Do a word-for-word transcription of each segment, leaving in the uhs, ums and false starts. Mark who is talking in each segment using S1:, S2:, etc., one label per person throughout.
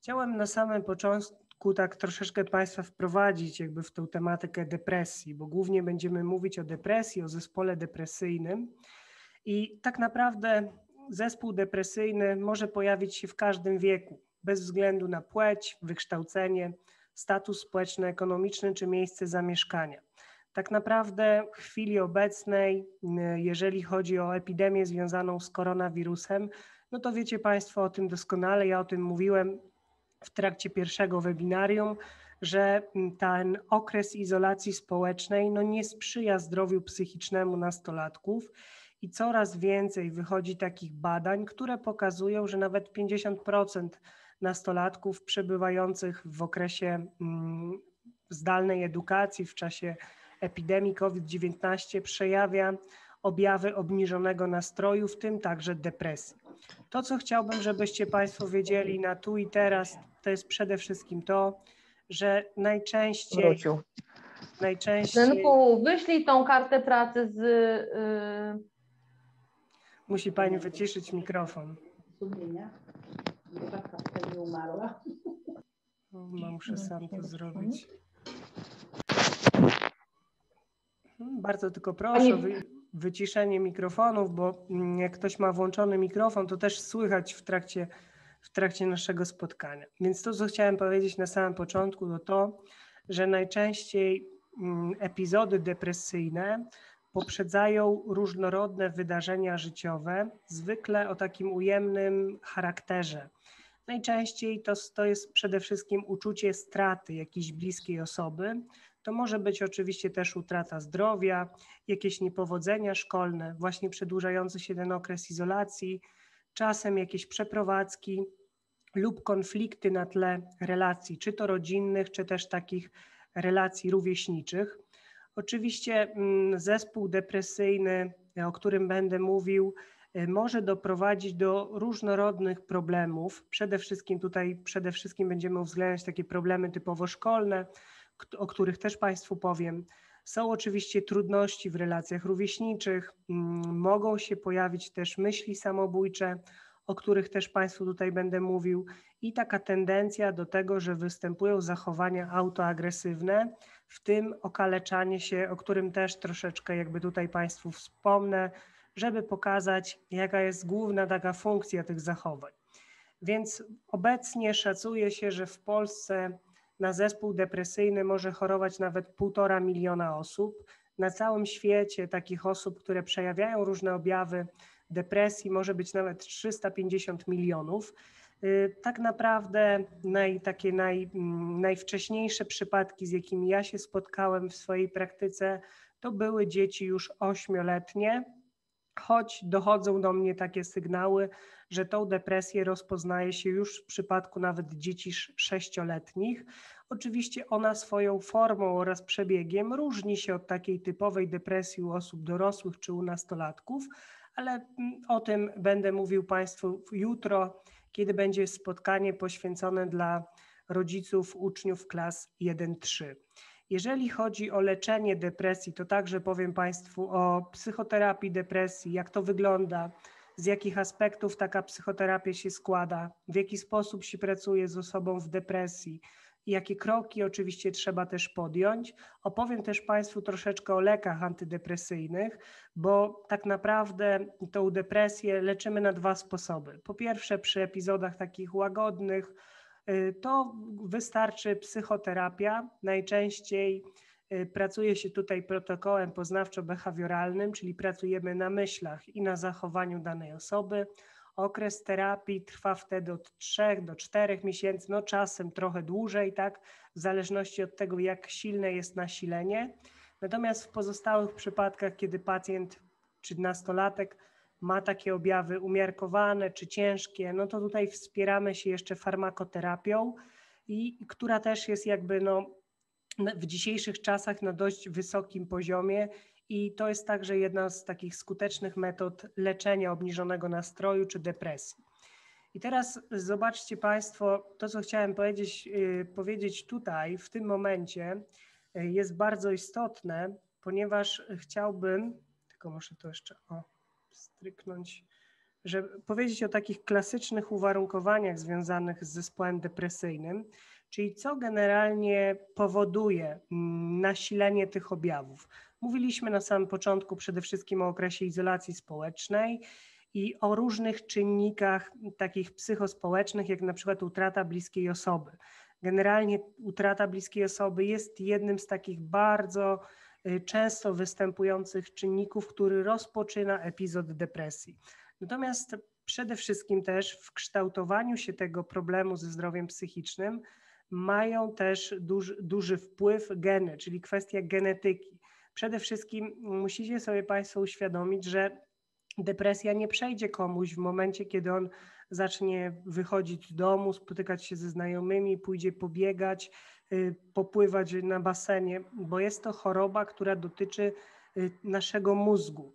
S1: Chciałem na samym początku tak troszeczkę Państwa wprowadzić jakby w tą tematykę depresji, bo głównie będziemy mówić o depresji, o zespole depresyjnym i tak naprawdę zespół depresyjny może pojawić się w każdym wieku, bez względu na płeć, wykształcenie, status społeczno-ekonomiczny czy miejsce zamieszkania. Tak naprawdę w chwili obecnej, jeżeli chodzi o epidemię związaną z koronawirusem, no to wiecie Państwo o tym doskonale, ja o tym mówiłem w trakcie pierwszego webinarium, że ten okres izolacji społecznej no nie sprzyja zdrowiu psychicznemu nastolatków i coraz więcej wychodzi takich badań, które pokazują, że nawet pięćdziesiąt procent nastolatków przebywających w okresie mm, zdalnej edukacji w czasie epidemii COVID dziewiętnaście przejawia objawy obniżonego nastroju, w tym także depresji. To, co chciałbym, żebyście Państwo wiedzieli na tu i teraz, to jest przede wszystkim to, że najczęściej...
S2: Wrócił.
S1: najczęściej
S2: Synku, wyślij tą kartę pracy z... Yy...
S1: Musi Pani wyciszyć mikrofon.
S3: Sumienia. Taka nie umarła.
S1: No, muszę sam to zrobić. Bardzo tylko proszę o wy, wyciszenie mikrofonów, bo jak ktoś ma włączony mikrofon, to też słychać w trakcie, w trakcie naszego spotkania. Więc to, co chciałem powiedzieć na samym początku, to to, że najczęściej epizody depresyjne poprzedzają różnorodne wydarzenia życiowe, zwykle o takim ujemnym charakterze. Najczęściej to, to jest przede wszystkim uczucie straty jakiejś bliskiej osoby. To może być oczywiście też utrata zdrowia, jakieś niepowodzenia szkolne, właśnie przedłużający się ten okres izolacji, czasem jakieś przeprowadzki lub konflikty na tle relacji, czy to rodzinnych, czy też takich relacji rówieśniczych. Oczywiście zespół depresyjny, o którym będę mówił, może doprowadzić do różnorodnych problemów. Przede wszystkim tutaj przede wszystkim będziemy uwzględniać takie problemy typowo szkolne, o których też Państwu powiem. Są oczywiście trudności w relacjach rówieśniczych, mogą się pojawić też myśli samobójcze, o których też Państwu tutaj będę mówił i taka tendencja do tego, że występują zachowania autoagresywne, w tym okaleczanie się, o którym też troszeczkę jakby tutaj Państwu wspomnę, żeby pokazać, jaka jest główna taka funkcja tych zachowań. Więc obecnie szacuje się, że w Polsce na zespół depresyjny może chorować nawet półtora miliona osób. Na całym świecie takich osób, które przejawiają różne objawy depresji, może być nawet trzysta pięćdziesiąt milionów. Tak naprawdę naj, takie naj, najwcześniejsze przypadki, z jakimi ja się spotkałem w swojej praktyce, to były dzieci już ośmioletnie, choć dochodzą do mnie takie sygnały, że tą depresję rozpoznaje się już w przypadku nawet dzieci sześcioletnich. Oczywiście ona swoją formą oraz przebiegiem różni się od takiej typowej depresji u osób dorosłych czy u nastolatków, ale o tym będę mówił Państwu jutro, kiedy będzie spotkanie poświęcone dla rodziców uczniów klas jeden trzy. Jeżeli chodzi o leczenie depresji, to także powiem Państwu o psychoterapii depresji, jak to wygląda, z jakich aspektów taka psychoterapia się składa, w jaki sposób się pracuje z osobą w depresji i jakie kroki oczywiście trzeba też podjąć. Opowiem też Państwu troszeczkę o lekach antydepresyjnych, bo tak naprawdę tą depresję leczymy na dwa sposoby. Po pierwsze przy epizodach takich łagodnych, to wystarczy psychoterapia. Najczęściej pracuje się tutaj protokołem poznawczo-behawioralnym, czyli pracujemy na myślach i na zachowaniu danej osoby. Okres terapii trwa wtedy od trzech do czterech miesięcy, no czasem trochę dłużej, tak, w zależności od tego, jak silne jest nasilenie. Natomiast w pozostałych przypadkach, kiedy pacjent czy nastolatek ma takie objawy umiarkowane czy ciężkie, no to tutaj wspieramy się jeszcze farmakoterapią, i która też jest jakby no, w dzisiejszych czasach na dość wysokim poziomie i to jest także jedna z takich skutecznych metod leczenia obniżonego nastroju czy depresji. I teraz zobaczcie Państwo, to co chciałem powiedzieć, yy, powiedzieć tutaj w tym momencie yy, jest bardzo istotne, ponieważ chciałbym, tylko muszę to jeszcze o, stryknąć, żeby powiedzieć o takich klasycznych uwarunkowaniach związanych z zespołem depresyjnym, czyli co generalnie powoduje nasilenie tych objawów. Mówiliśmy na samym początku przede wszystkim o okresie izolacji społecznej i o różnych czynnikach takich psychospołecznych, jak na przykład utrata bliskiej osoby. Generalnie utrata bliskiej osoby jest jednym z takich bardzo często występujących czynników, który rozpoczyna epizod depresji. Natomiast przede wszystkim też w kształtowaniu się tego problemu ze zdrowiem psychicznym mają też duży, duży wpływ geny, czyli kwestia genetyki. Przede wszystkim musicie sobie Państwo uświadomić, że depresja nie przejdzie komuś w momencie, kiedy on zacznie wychodzić z domu, spotykać się ze znajomymi, pójdzie pobiegać, popływać na basenie, bo jest to choroba, która dotyczy naszego mózgu.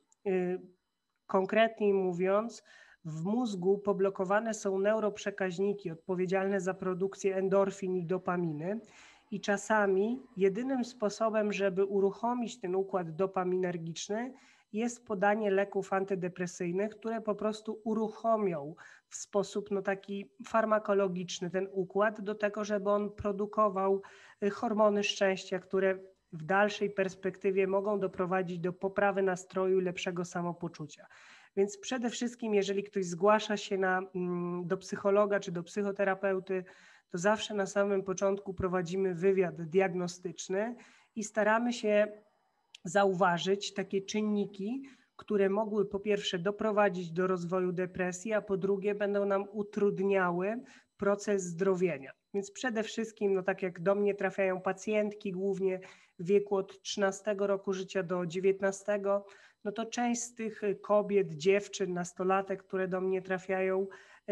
S1: Konkretniej mówiąc, w mózgu poblokowane są neuroprzekaźniki odpowiedzialne za produkcję endorfin i dopaminy i czasami jedynym sposobem, żeby uruchomić ten układ dopaminergiczny, jest podanie leków antydepresyjnych, które po prostu uruchomią w sposób no, taki farmakologiczny ten układ do tego, żeby on produkował hormony szczęścia, które w dalszej perspektywie mogą doprowadzić do poprawy nastroju i lepszego samopoczucia. Więc przede wszystkim, jeżeli ktoś zgłasza się na, do psychologa czy do psychoterapeuty, to zawsze na samym początku prowadzimy wywiad diagnostyczny i staramy się zauważyć takie czynniki, które mogły po pierwsze doprowadzić do rozwoju depresji, a po drugie będą nam utrudniały proces zdrowienia. Więc przede wszystkim, no tak jak do mnie trafiają pacjentki głównie w wieku od trzynastego roku życia do dziewiętnastego, no to część z tych kobiet, dziewczyn, nastolatek, które do mnie trafiają,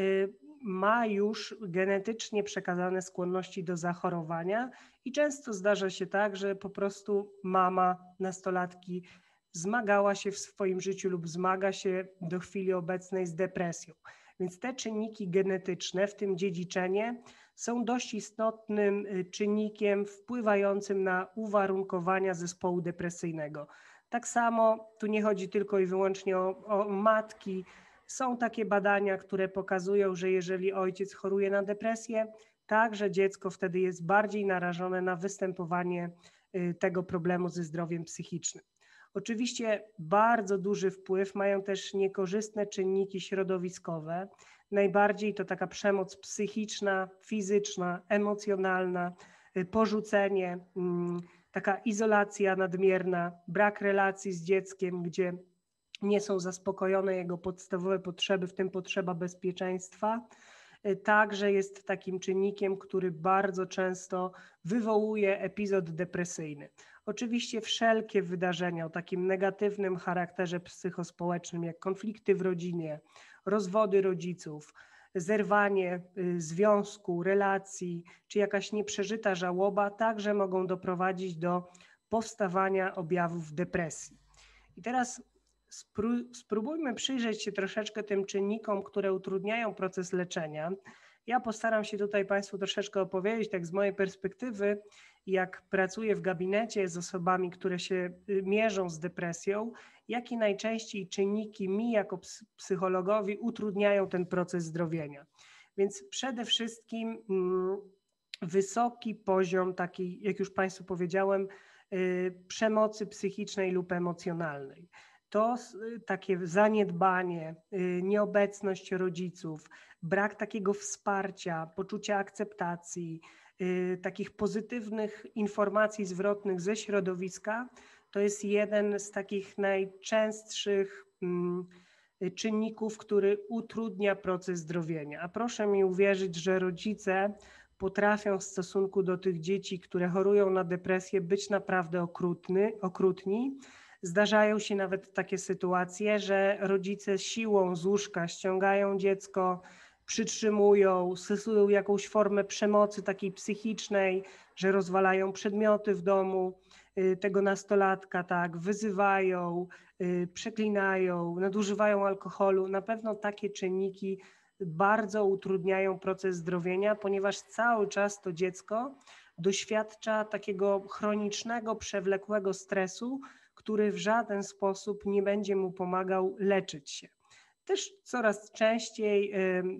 S1: ma już genetycznie przekazane skłonności do zachorowania i często zdarza się tak, że po prostu mama nastolatki zmagała się w swoim życiu lub zmaga się do chwili obecnej z depresją. Więc te czynniki genetyczne, w tym dziedziczenie, są dość istotnym czynnikiem wpływającym na uwarunkowania zespołu depresyjnego. Tak samo tu nie chodzi tylko i wyłącznie o, o matki. Są takie badania, które pokazują, że jeżeli ojciec choruje na depresję, także dziecko wtedy jest bardziej narażone na występowanie tego problemu ze zdrowiem psychicznym. Oczywiście bardzo duży wpływ mają też niekorzystne czynniki środowiskowe. Najbardziej to taka przemoc psychiczna, fizyczna, emocjonalna, porzucenie, taka izolacja nadmierna, brak relacji z dzieckiem, gdzie nie są zaspokojone jego podstawowe potrzeby, w tym potrzeba bezpieczeństwa, także jest takim czynnikiem, który bardzo często wywołuje epizod depresyjny. Oczywiście wszelkie wydarzenia o takim negatywnym charakterze psychospołecznym, jak konflikty w rodzinie, rozwody rodziców, zerwanie związku, relacji, czy jakaś nieprzeżyta żałoba, także mogą doprowadzić do powstawania objawów depresji. I teraz spróbujmy przyjrzeć się troszeczkę tym czynnikom, które utrudniają proces leczenia. Ja postaram się tutaj Państwu troszeczkę opowiedzieć, tak z mojej perspektywy, jak pracuję w gabinecie z osobami, które się mierzą z depresją, jakie najczęściej czynniki mi jako psychologowi utrudniają ten proces zdrowienia. Więc przede wszystkim wysoki poziom takiej, jak już Państwu powiedziałem, przemocy psychicznej lub emocjonalnej. To takie zaniedbanie, nieobecność rodziców, brak takiego wsparcia, poczucia akceptacji, takich pozytywnych informacji zwrotnych ze środowiska, to jest jeden z takich najczęstszych czynników, który utrudnia proces zdrowienia. A proszę mi uwierzyć, że rodzice potrafią w stosunku do tych dzieci, które chorują na depresję, być naprawdę okrutny, okrutni. Zdarzają się nawet takie sytuacje, że rodzice siłą z łóżka ściągają dziecko, przytrzymują, stosują jakąś formę przemocy takiej psychicznej, że rozwalają przedmioty w domu tego nastolatka, tak, wyzywają, przeklinają, nadużywają alkoholu. Na pewno takie czynniki bardzo utrudniają proces zdrowienia, ponieważ cały czas to dziecko doświadcza takiego chronicznego, przewlekłego stresu, który w żaden sposób nie będzie mu pomagał leczyć się. też coraz częściej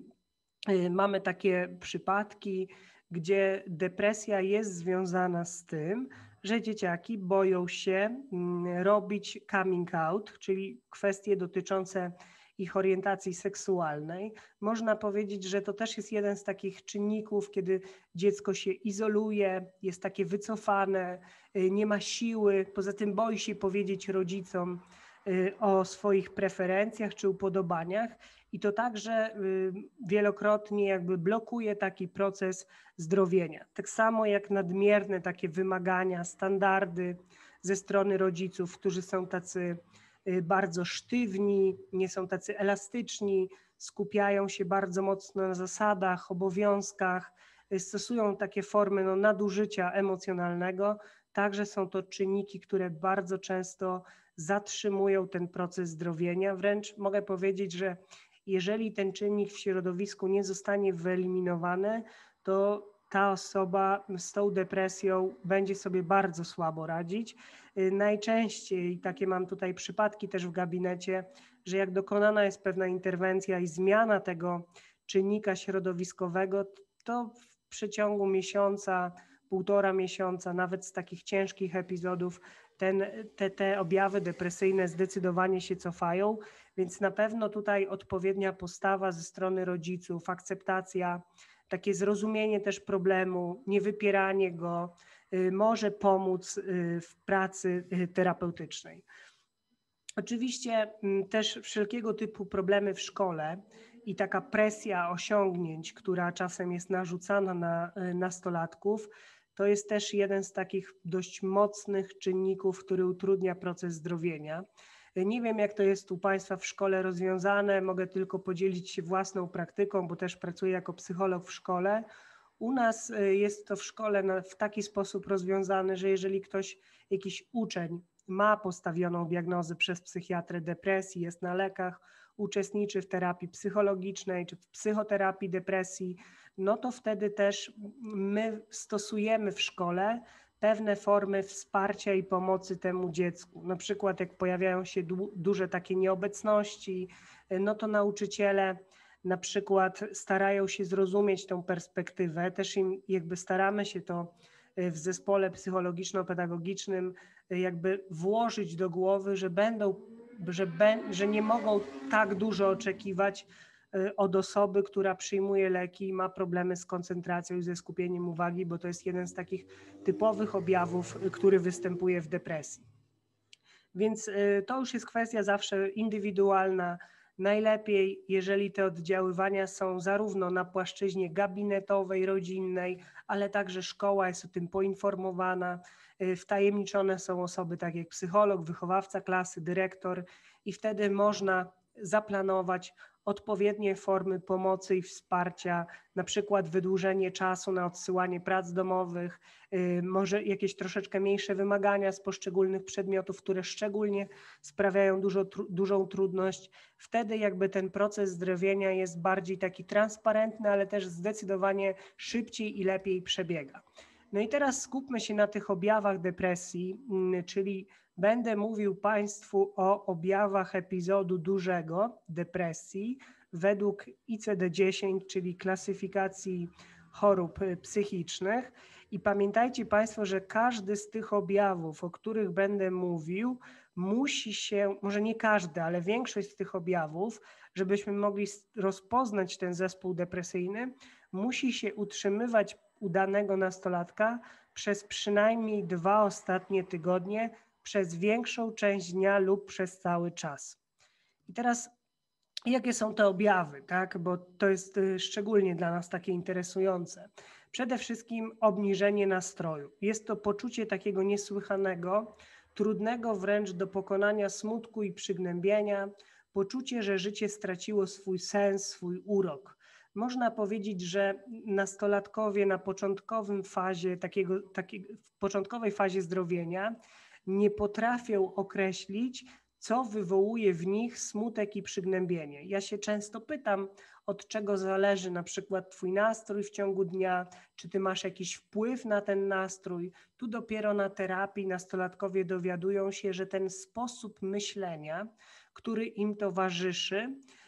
S1: mamy takie przypadki, gdzie depresja jest związana z tym, że dzieciaki boją się robić coming out, czyli kwestie dotyczące ich orientacji seksualnej. Można powiedzieć, że to też jest jeden z takich czynników, kiedy dziecko się izoluje, jest takie wycofane, nie ma siły, poza tym boi się powiedzieć rodzicom o swoich preferencjach czy upodobaniach i to także wielokrotnie jakby blokuje taki proces zdrowienia. Tak samo jak nadmierne takie wymagania, standardy ze strony rodziców, którzy są tacy bardzo sztywni, nie są tacy elastyczni, skupiają się bardzo mocno na zasadach, obowiązkach, stosują takie formy no, nadużycia emocjonalnego. Także są to czynniki, które bardzo często zatrzymują ten proces zdrowienia. Wręcz mogę powiedzieć, że jeżeli ten czynnik w środowisku nie zostanie wyeliminowany, to ta osoba z tą depresją będzie sobie bardzo słabo radzić. Najczęściej takie mam tutaj przypadki też w gabinecie, że jak dokonana jest pewna interwencja i zmiana tego czynnika środowiskowego, to w przeciągu miesiąca, półtora miesiąca, nawet z takich ciężkich epizodów, ten, te, te objawy depresyjne zdecydowanie się cofają, więc na pewno tutaj odpowiednia postawa ze strony rodziców, akceptacja, takie zrozumienie też problemu, niewypieranie go może pomóc w pracy terapeutycznej. Oczywiście też wszelkiego typu problemy w szkole i taka presja osiągnięć, która czasem jest narzucana na nastolatków, to jest też jeden z takich dość mocnych czynników, który utrudnia proces zdrowienia. Nie wiem, jak to jest u Państwa w szkole rozwiązane, mogę tylko podzielić się własną praktyką, bo też pracuję jako psycholog w szkole. U nas jest to w szkole w taki sposób rozwiązane, że jeżeli ktoś, jakiś uczeń ma postawioną diagnozę przez psychiatrę depresji, jest na lekach, uczestniczy w terapii psychologicznej czy w psychoterapii depresji, no to wtedy też my stosujemy w szkole pewne formy wsparcia i pomocy temu dziecku. Na przykład jak pojawiają się du- duże takie nieobecności, no to nauczyciele na przykład starają się zrozumieć tą perspektywę, też im jakby staramy się to w zespole psychologiczno-pedagogicznym jakby włożyć do głowy, że będą, że, be, że nie mogą tak dużo oczekiwać od osoby, która przyjmuje leki i ma problemy z koncentracją i ze skupieniem uwagi, bo to jest jeden z takich typowych objawów, który występuje w depresji. Więc to już jest kwestia zawsze indywidualna. Najlepiej, jeżeli te oddziaływania są zarówno na płaszczyźnie gabinetowej, rodzinnej, ale także szkoła jest o tym poinformowana, wtajemniczone są osoby tak jak psycholog, wychowawca klasy, dyrektor i wtedy można zaplanować odpowiednie formy pomocy i wsparcia, na przykład wydłużenie czasu na odsyłanie prac domowych, może jakieś troszeczkę mniejsze wymagania z poszczególnych przedmiotów, które szczególnie sprawiają dużo, dużą trudność. Wtedy jakby ten proces zdrowienia jest bardziej taki transparentny, ale też zdecydowanie szybciej i lepiej przebiega. No i teraz skupmy się na tych objawach depresji, czyli będę mówił Państwu o objawach epizodu dużego depresji według I C D dziesięć, czyli klasyfikacji chorób psychicznych. I pamiętajcie Państwo, że każdy z tych objawów, o których będę mówił, musi się, może nie każdy, ale większość z tych objawów, żebyśmy mogli rozpoznać ten zespół depresyjny, musi się utrzymywać u danego nastolatka przez przynajmniej dwa ostatnie tygodnie, przez większą część dnia lub przez cały czas. I teraz jakie są te objawy, tak? Bo to jest szczególnie dla nas takie interesujące. Przede wszystkim obniżenie nastroju. Jest to poczucie takiego niesłychanego, trudnego wręcz do pokonania smutku i przygnębienia, poczucie, że życie straciło swój sens, swój urok. Można powiedzieć, że nastolatkowie na początkowym fazie takiego, takiego, w początkowej fazie zdrowienia nie potrafią określić, co wywołuje w nich smutek i przygnębienie. Ja się często pytam, od czego zależy na przykład twój nastrój w ciągu dnia, czy ty masz jakiś wpływ na ten nastrój. Tu dopiero na terapii nastolatkowie dowiadują się, że ten sposób myślenia, który im towarzyszy,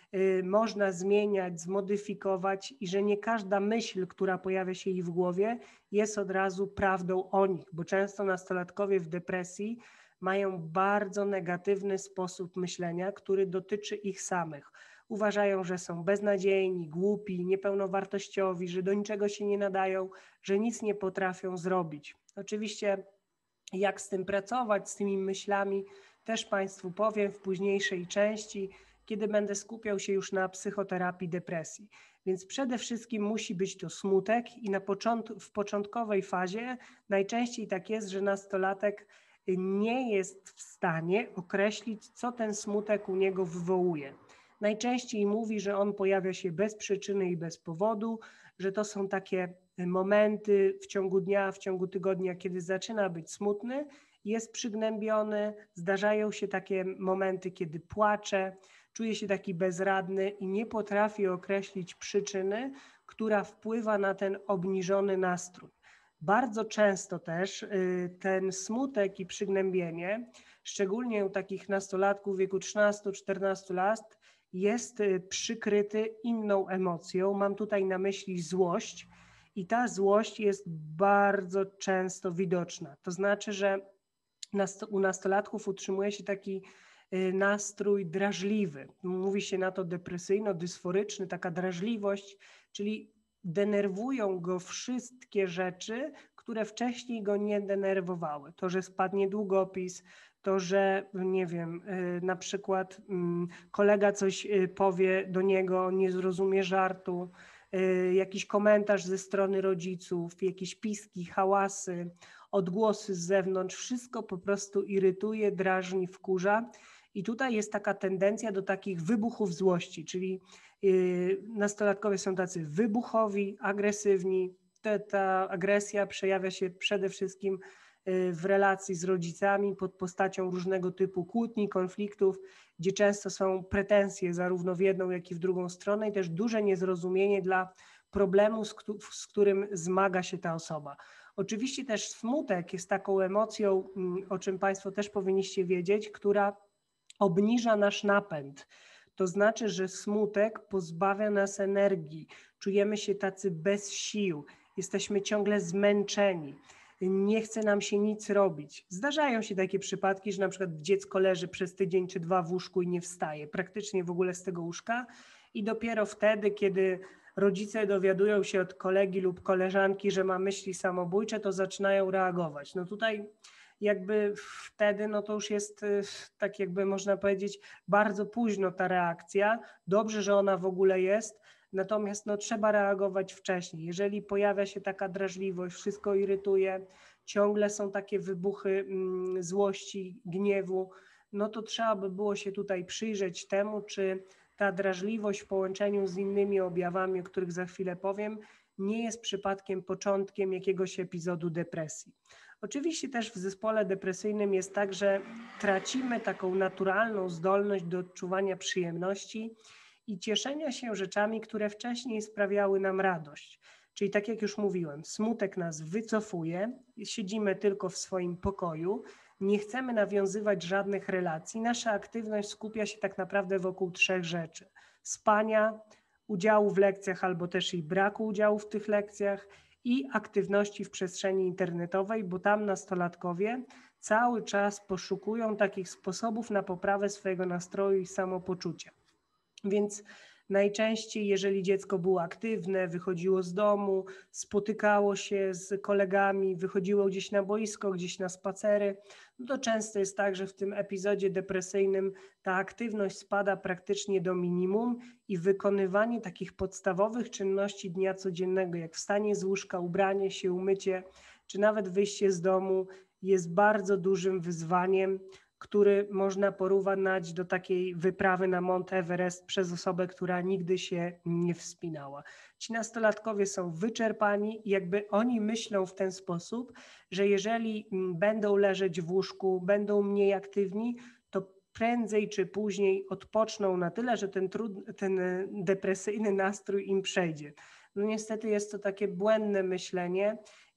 S1: y, można zmieniać, zmodyfikować i że nie każda myśl, która pojawia się jej w głowie, jest od razu prawdą o nich, bo często nastolatkowie w depresji mają bardzo negatywny sposób myślenia, który dotyczy ich samych. Uważają, że są beznadziejni, głupi, niepełnowartościowi, że do niczego się nie nadają, że nic nie potrafią zrobić. Oczywiście jak z tym pracować, z tymi myślami, też Państwu powiem w późniejszej części, kiedy będę skupiał się już na psychoterapii depresji. Więc przede wszystkim musi być to smutek i na począt- w początkowej fazie najczęściej tak jest, że nastolatek nie jest w stanie określić, co ten smutek u niego wywołuje. Najczęściej mówi, że on pojawia się bez przyczyny i bez powodu, że to są takie momenty w ciągu dnia, w ciągu tygodnia, kiedy zaczyna być smutny, jest przygnębiony, zdarzają się takie momenty, kiedy płacze, czuje się taki bezradny i nie potrafi określić przyczyny, która wpływa na ten obniżony nastrój. Bardzo często też ten smutek i przygnębienie, szczególnie u takich nastolatków w wieku trzynastu czternastu lat, jest przykryty inną emocją. Mam tutaj na myśli złość i ta złość jest bardzo często widoczna. To znaczy, że u nastolatków utrzymuje się taki nastrój drażliwy. Mówi się na to depresyjno-dysforyczny, taka drażliwość, czyli denerwują go wszystkie rzeczy, które wcześniej go nie denerwowały. To, że spadnie długopis, to, że nie wiem, na przykład kolega coś powie do niego, nie zrozumie żartu, jakiś komentarz ze strony rodziców, jakieś piski, hałasy, odgłosy z zewnątrz, wszystko po prostu irytuje, drażni, wkurza. I tutaj jest taka tendencja do takich wybuchów złości, czyli nastolatkowie są tacy wybuchowi, agresywni. Ta, ta agresja przejawia się przede wszystkim w relacji z rodzicami pod postacią różnego typu kłótni, konfliktów, gdzie często są pretensje zarówno w jedną, jak i w drugą stronę i też duże niezrozumienie dla problemu, z którym zmaga się ta osoba. Oczywiście też smutek jest taką emocją, o czym Państwo też powinniście wiedzieć, która obniża nasz napęd. To znaczy, że smutek pozbawia nas energii, czujemy się tacy bez sił, jesteśmy ciągle zmęczeni, nie chce nam się nic robić. Zdarzają się takie przypadki, że na przykład dziecko leży przez tydzień czy dwa w łóżku i nie wstaje praktycznie w ogóle z tego łóżka i dopiero wtedy, kiedy rodzice dowiadują się od kolegi lub koleżanki, że ma myśli samobójcze, to zaczynają reagować. No tutaj jakby wtedy no to już jest tak jakby można powiedzieć bardzo późno ta reakcja. Dobrze, że ona w ogóle jest, natomiast no trzeba reagować wcześniej. Jeżeli pojawia się taka drażliwość, wszystko irytuje, ciągle są takie wybuchy mm, złości, gniewu, no to trzeba by było się tutaj przyjrzeć temu, czy ta drażliwość w połączeniu z innymi objawami, o których za chwilę powiem, nie jest przypadkiem początkiem jakiegoś epizodu depresji. Oczywiście też w zespole depresyjnym jest tak, że tracimy taką naturalną zdolność do odczuwania przyjemności i cieszenia się rzeczami, które wcześniej sprawiały nam radość. Czyli tak jak już mówiłem, smutek nas wycofuje, siedzimy tylko w swoim pokoju, nie chcemy nawiązywać żadnych relacji. Nasza aktywność skupia się tak naprawdę wokół trzech rzeczy. Spania, udziału w lekcjach albo też i braku udziału w tych lekcjach i aktywności w przestrzeni internetowej, bo tam nastolatkowie cały czas poszukują takich sposobów na poprawę swojego nastroju i samopoczucia. Więc najczęściej, jeżeli dziecko było aktywne, wychodziło z domu, spotykało się z kolegami, wychodziło gdzieś na boisko, gdzieś na spacery, no to często jest tak, że w tym epizodzie depresyjnym ta aktywność spada praktycznie do minimum i wykonywanie takich podstawowych czynności dnia codziennego, jak wstanie z łóżka, ubranie się, umycie, czy nawet wyjście z domu, jest bardzo dużym wyzwaniem, który można porównać do takiej wyprawy na Mount Everest przez osobę, która nigdy się nie wspinała. Ci nastolatkowie są wyczerpani i jakby oni myślą w ten sposób, że jeżeli będą leżeć w łóżku, będą mniej aktywni, to prędzej czy później odpoczną na tyle, że ten, trud, ten depresyjny nastrój im przejdzie. No niestety jest to takie błędne myślenie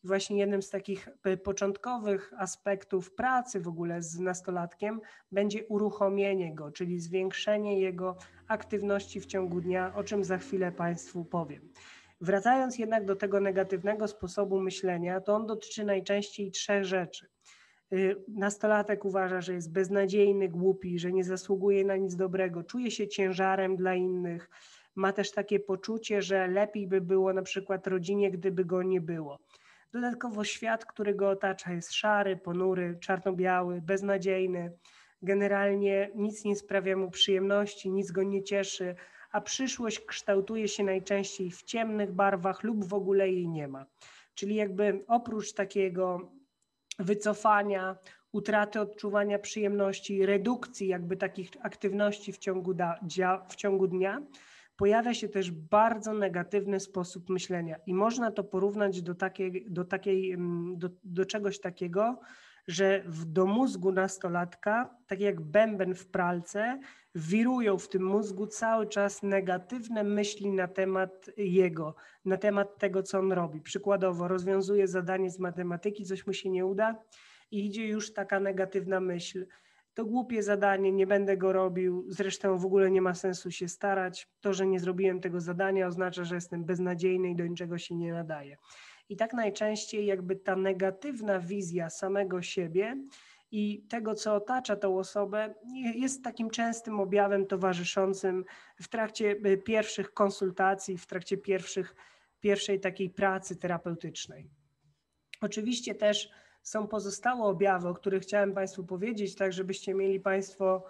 S1: Właśnie jednym z takich początkowych aspektów pracy w ogóle z nastolatkiem będzie uruchomienie go, czyli zwiększenie jego aktywności w ciągu dnia, o czym za chwilę Państwu powiem. Wracając jednak do tego negatywnego sposobu myślenia, to on dotyczy najczęściej trzech rzeczy. Nastolatek uważa, że jest beznadziejny, głupi, że nie zasługuje na nic dobrego, czuje się ciężarem dla innych, ma też takie poczucie, że lepiej by było na przykład rodzinie, gdyby go nie było. Dodatkowo świat, który go otacza, jest szary, ponury, czarno-biały, beznadziejny. Generalnie nic nie sprawia mu przyjemności, nic go nie cieszy, a przyszłość kształtuje się najczęściej w ciemnych barwach lub w ogóle jej nie ma. Czyli jakby oprócz takiego wycofania, utraty odczuwania przyjemności, redukcji jakby takich aktywności w ciągu, da, w ciągu dnia, pojawia się też bardzo negatywny sposób myślenia i można to porównać do, takiej, do, takiej, do, do czegoś takiego, że w, do mózgu nastolatka, tak jak bęben w pralce, wirują w tym mózgu cały czas negatywne myśli na temat jego, na temat tego, co on robi. Przykładowo rozwiązuje zadanie z matematyki, coś mu się nie uda i idzie już taka negatywna myśl. To głupie zadanie, nie będę go robił, zresztą w ogóle nie ma sensu się starać. To, że nie zrobiłem tego zadania, oznacza, że jestem beznadziejny i do niczego się nie nadaje. I tak najczęściej jakby ta negatywna wizja samego siebie i tego, co otacza tą osobę, jest takim częstym objawem towarzyszącym w trakcie pierwszych konsultacji, w trakcie pierwszych, pierwszej takiej pracy terapeutycznej. Oczywiście też są pozostałe objawy, o których chciałem Państwu powiedzieć, tak żebyście mieli Państwo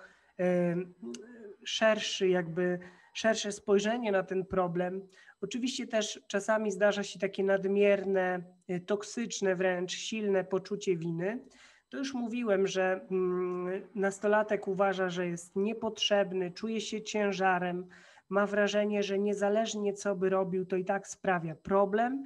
S1: szerszy, jakby szersze spojrzenie na ten problem. Oczywiście też czasami zdarza się takie nadmierne, toksyczne, wręcz silne poczucie winy. To już mówiłem, że nastolatek uważa, że jest niepotrzebny, czuje się ciężarem, ma wrażenie, że niezależnie co by robił, to i tak sprawia problem.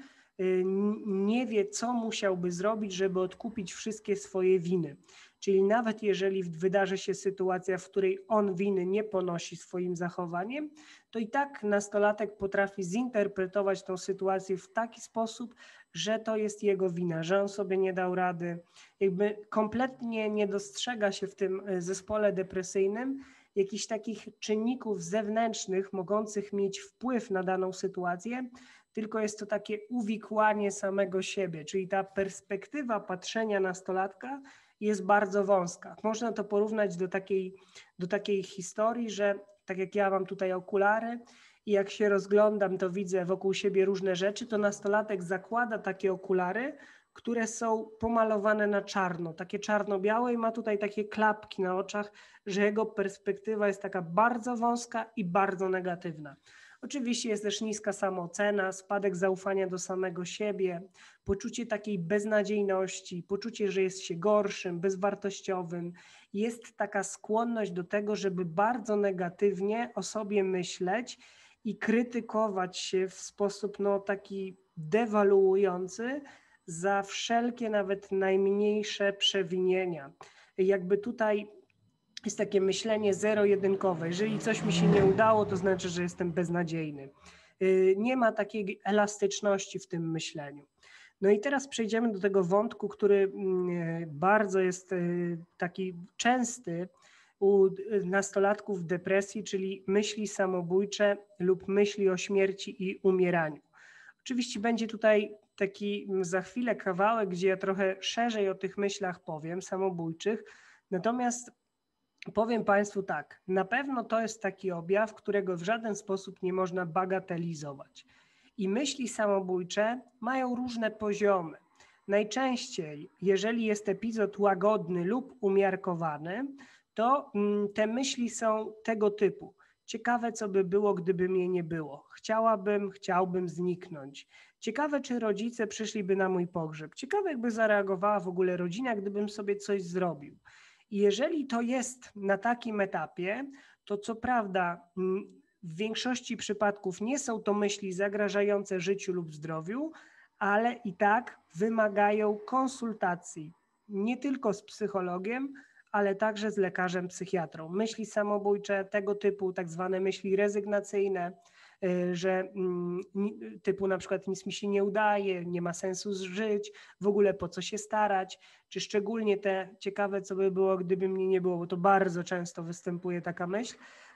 S1: Nie wie, co musiałby zrobić, żeby odkupić wszystkie swoje winy. Czyli nawet jeżeli wydarzy się sytuacja, w której on winy nie ponosi swoim zachowaniem, to i tak nastolatek potrafi zinterpretować tą sytuację w taki sposób, że to jest jego wina, że on sobie nie dał rady. Jakby kompletnie nie dostrzega się w tym zespole depresyjnym jakichś takich czynników zewnętrznych mogących mieć wpływ na daną sytuację, tylko jest to takie uwikłanie samego siebie, czyli ta perspektywa patrzenia nastolatka jest bardzo wąska. Można to porównać do takiej, do takiej historii, że tak jak ja mam tutaj okulary i jak się rozglądam, to widzę wokół siebie różne rzeczy, to nastolatek zakłada takie okulary, które są pomalowane na czarno, takie czarno-białe i ma tutaj takie klapki na oczach, że jego perspektywa jest taka bardzo wąska i bardzo negatywna. Oczywiście jest też niska samoocena, spadek zaufania do samego siebie, poczucie takiej beznadziejności, poczucie, że jest się gorszym, bezwartościowym. Jest taka skłonność do tego, żeby bardzo negatywnie o sobie myśleć i krytykować się w sposób no, taki dewaluujący za wszelkie nawet najmniejsze przewinienia. Jakby tutaj jest takie myślenie zero-jedynkowe. Jeżeli coś mi się nie udało, to znaczy, że jestem beznadziejny. Nie ma takiej elastyczności w tym myśleniu. No i teraz przejdziemy do tego wątku, który bardzo jest taki częsty u nastolatków w depresji, czyli myśli samobójcze lub myśli o śmierci i umieraniu. Oczywiście będzie tutaj taki za chwilę kawałek, gdzie ja trochę szerzej o tych myślach powiem, samobójczych, natomiast powiem Państwu tak, na pewno to jest taki objaw, którego w żaden sposób nie można bagatelizować. I myśli samobójcze mają różne poziomy. Najczęściej, jeżeli jest epizod łagodny lub umiarkowany, to te myśli są tego typu. Ciekawe, co by było, gdyby mnie nie było. Chciałabym, chciałbym zniknąć. Ciekawe, czy rodzice przyszliby na mój pogrzeb. Ciekawe, jakby zareagowała w ogóle rodzina, gdybym sobie coś zrobił. I jeżeli to jest na takim etapie, to co prawda w większości przypadków nie są to myśli zagrażające życiu lub zdrowiu, ale i tak wymagają konsultacji nie tylko z psychologiem, ale także z lekarzem psychiatrą. Myśli samobójcze tego typu, tak zwane myśli rezygnacyjne, że typu na przykład nic mi się nie udaje, nie ma sensu żyć, w ogóle po co się starać, czy szczególnie te ciekawe, co by było, gdyby mnie nie było, bo to bardzo często występuje taka myśl,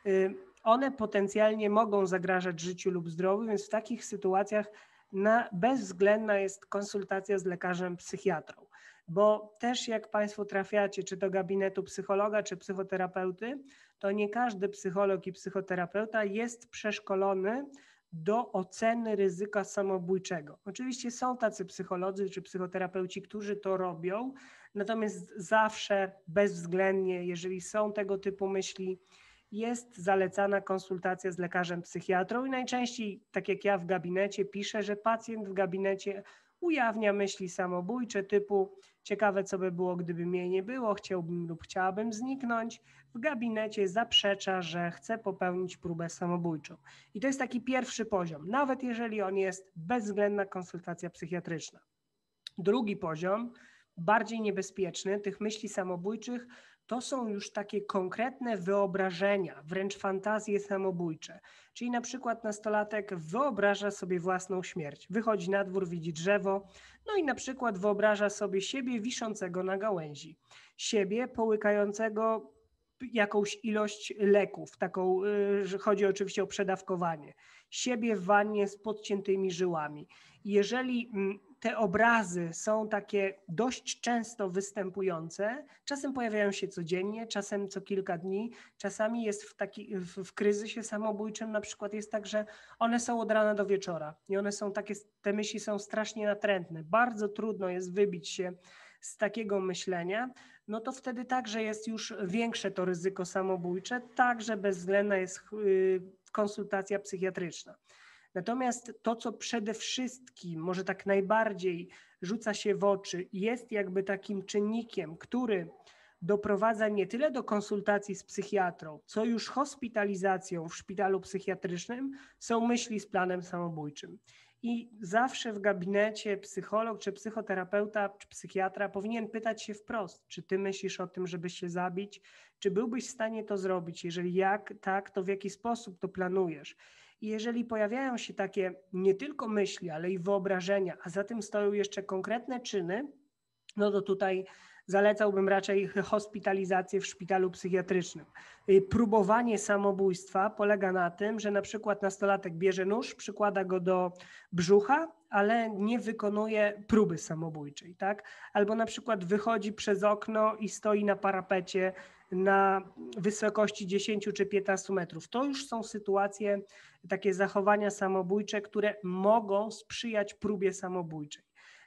S1: one potencjalnie mogą zagrażać życiu lub zdrowiu, więc w takich sytuacjach na, bezwzględna jest konsultacja z lekarzem psychiatrą, bo też jak Państwo trafiacie, czy do gabinetu psychologa, czy psychoterapeuty, to nie każdy psycholog i psychoterapeuta jest przeszkolony do oceny ryzyka samobójczego. Oczywiście są tacy psycholodzy czy psychoterapeuci, którzy to robią, natomiast zawsze bezwzględnie, jeżeli są tego typu myśli, jest zalecana konsultacja z lekarzem psychiatrą i najczęściej, tak jak ja w gabinecie, piszę, że pacjent w gabinecie ujawnia myśli samobójcze typu ciekawe, co by było, gdyby mnie nie było, chciałbym lub chciałabym zniknąć. W gabinecie zaprzecza, że chce popełnić próbę samobójczą. I to jest taki pierwszy poziom, nawet jeżeli on jest bezwzględna konsultacja psychiatryczna. Drugi poziom, bardziej niebezpieczny, tych myśli samobójczych, to są już takie konkretne wyobrażenia, wręcz fantazje samobójcze. Czyli na przykład nastolatek wyobraża sobie własną śmierć, wychodzi na dwór, widzi drzewo, no i na przykład wyobraża sobie siebie wiszącego na gałęzi, siebie połykającego jakąś ilość leków, taką, że chodzi oczywiście o przedawkowanie, siebie w wannie z podciętymi żyłami. Jeżeli te obrazy są takie dość często występujące, czasem pojawiają się codziennie, czasem co kilka dni, czasami jest w, taki, w, w kryzysie samobójczym na przykład jest tak, że one są od rana do wieczora i one są takie, te myśli są strasznie natrętne, bardzo trudno jest wybić się z takiego myślenia, no to wtedy także jest już większe to ryzyko samobójcze, także bezwzględna jest konsultacja psychiatryczna. Natomiast to, co przede wszystkim, może tak najbardziej rzuca się w oczy, jest jakby takim czynnikiem, który doprowadza nie tyle do konsultacji z psychiatrą, co już hospitalizacją w szpitalu psychiatrycznym, są myśli z planem samobójczym. I zawsze w gabinecie psycholog, czy psychoterapeuta, czy psychiatra powinien pytać się wprost, czy ty myślisz o tym, żeby się zabić, czy byłbyś w stanie to zrobić, jeżeli jak, tak, to w jaki sposób to planujesz. I jeżeli pojawiają się takie nie tylko myśli, ale i wyobrażenia, a za tym stoją jeszcze konkretne czyny, no to tutaj zalecałbym raczej hospitalizację w szpitalu psychiatrycznym. Próbowanie samobójstwa polega na tym, że na przykład nastolatek bierze nóż, przykłada go do brzucha, ale nie wykonuje próby samobójczej, tak? Albo na przykład wychodzi przez okno i stoi na parapecie na wysokości dziesięć czy piętnaście metrów. To już są sytuacje, takie zachowania samobójcze, które mogą sprzyjać próbie samobójczej.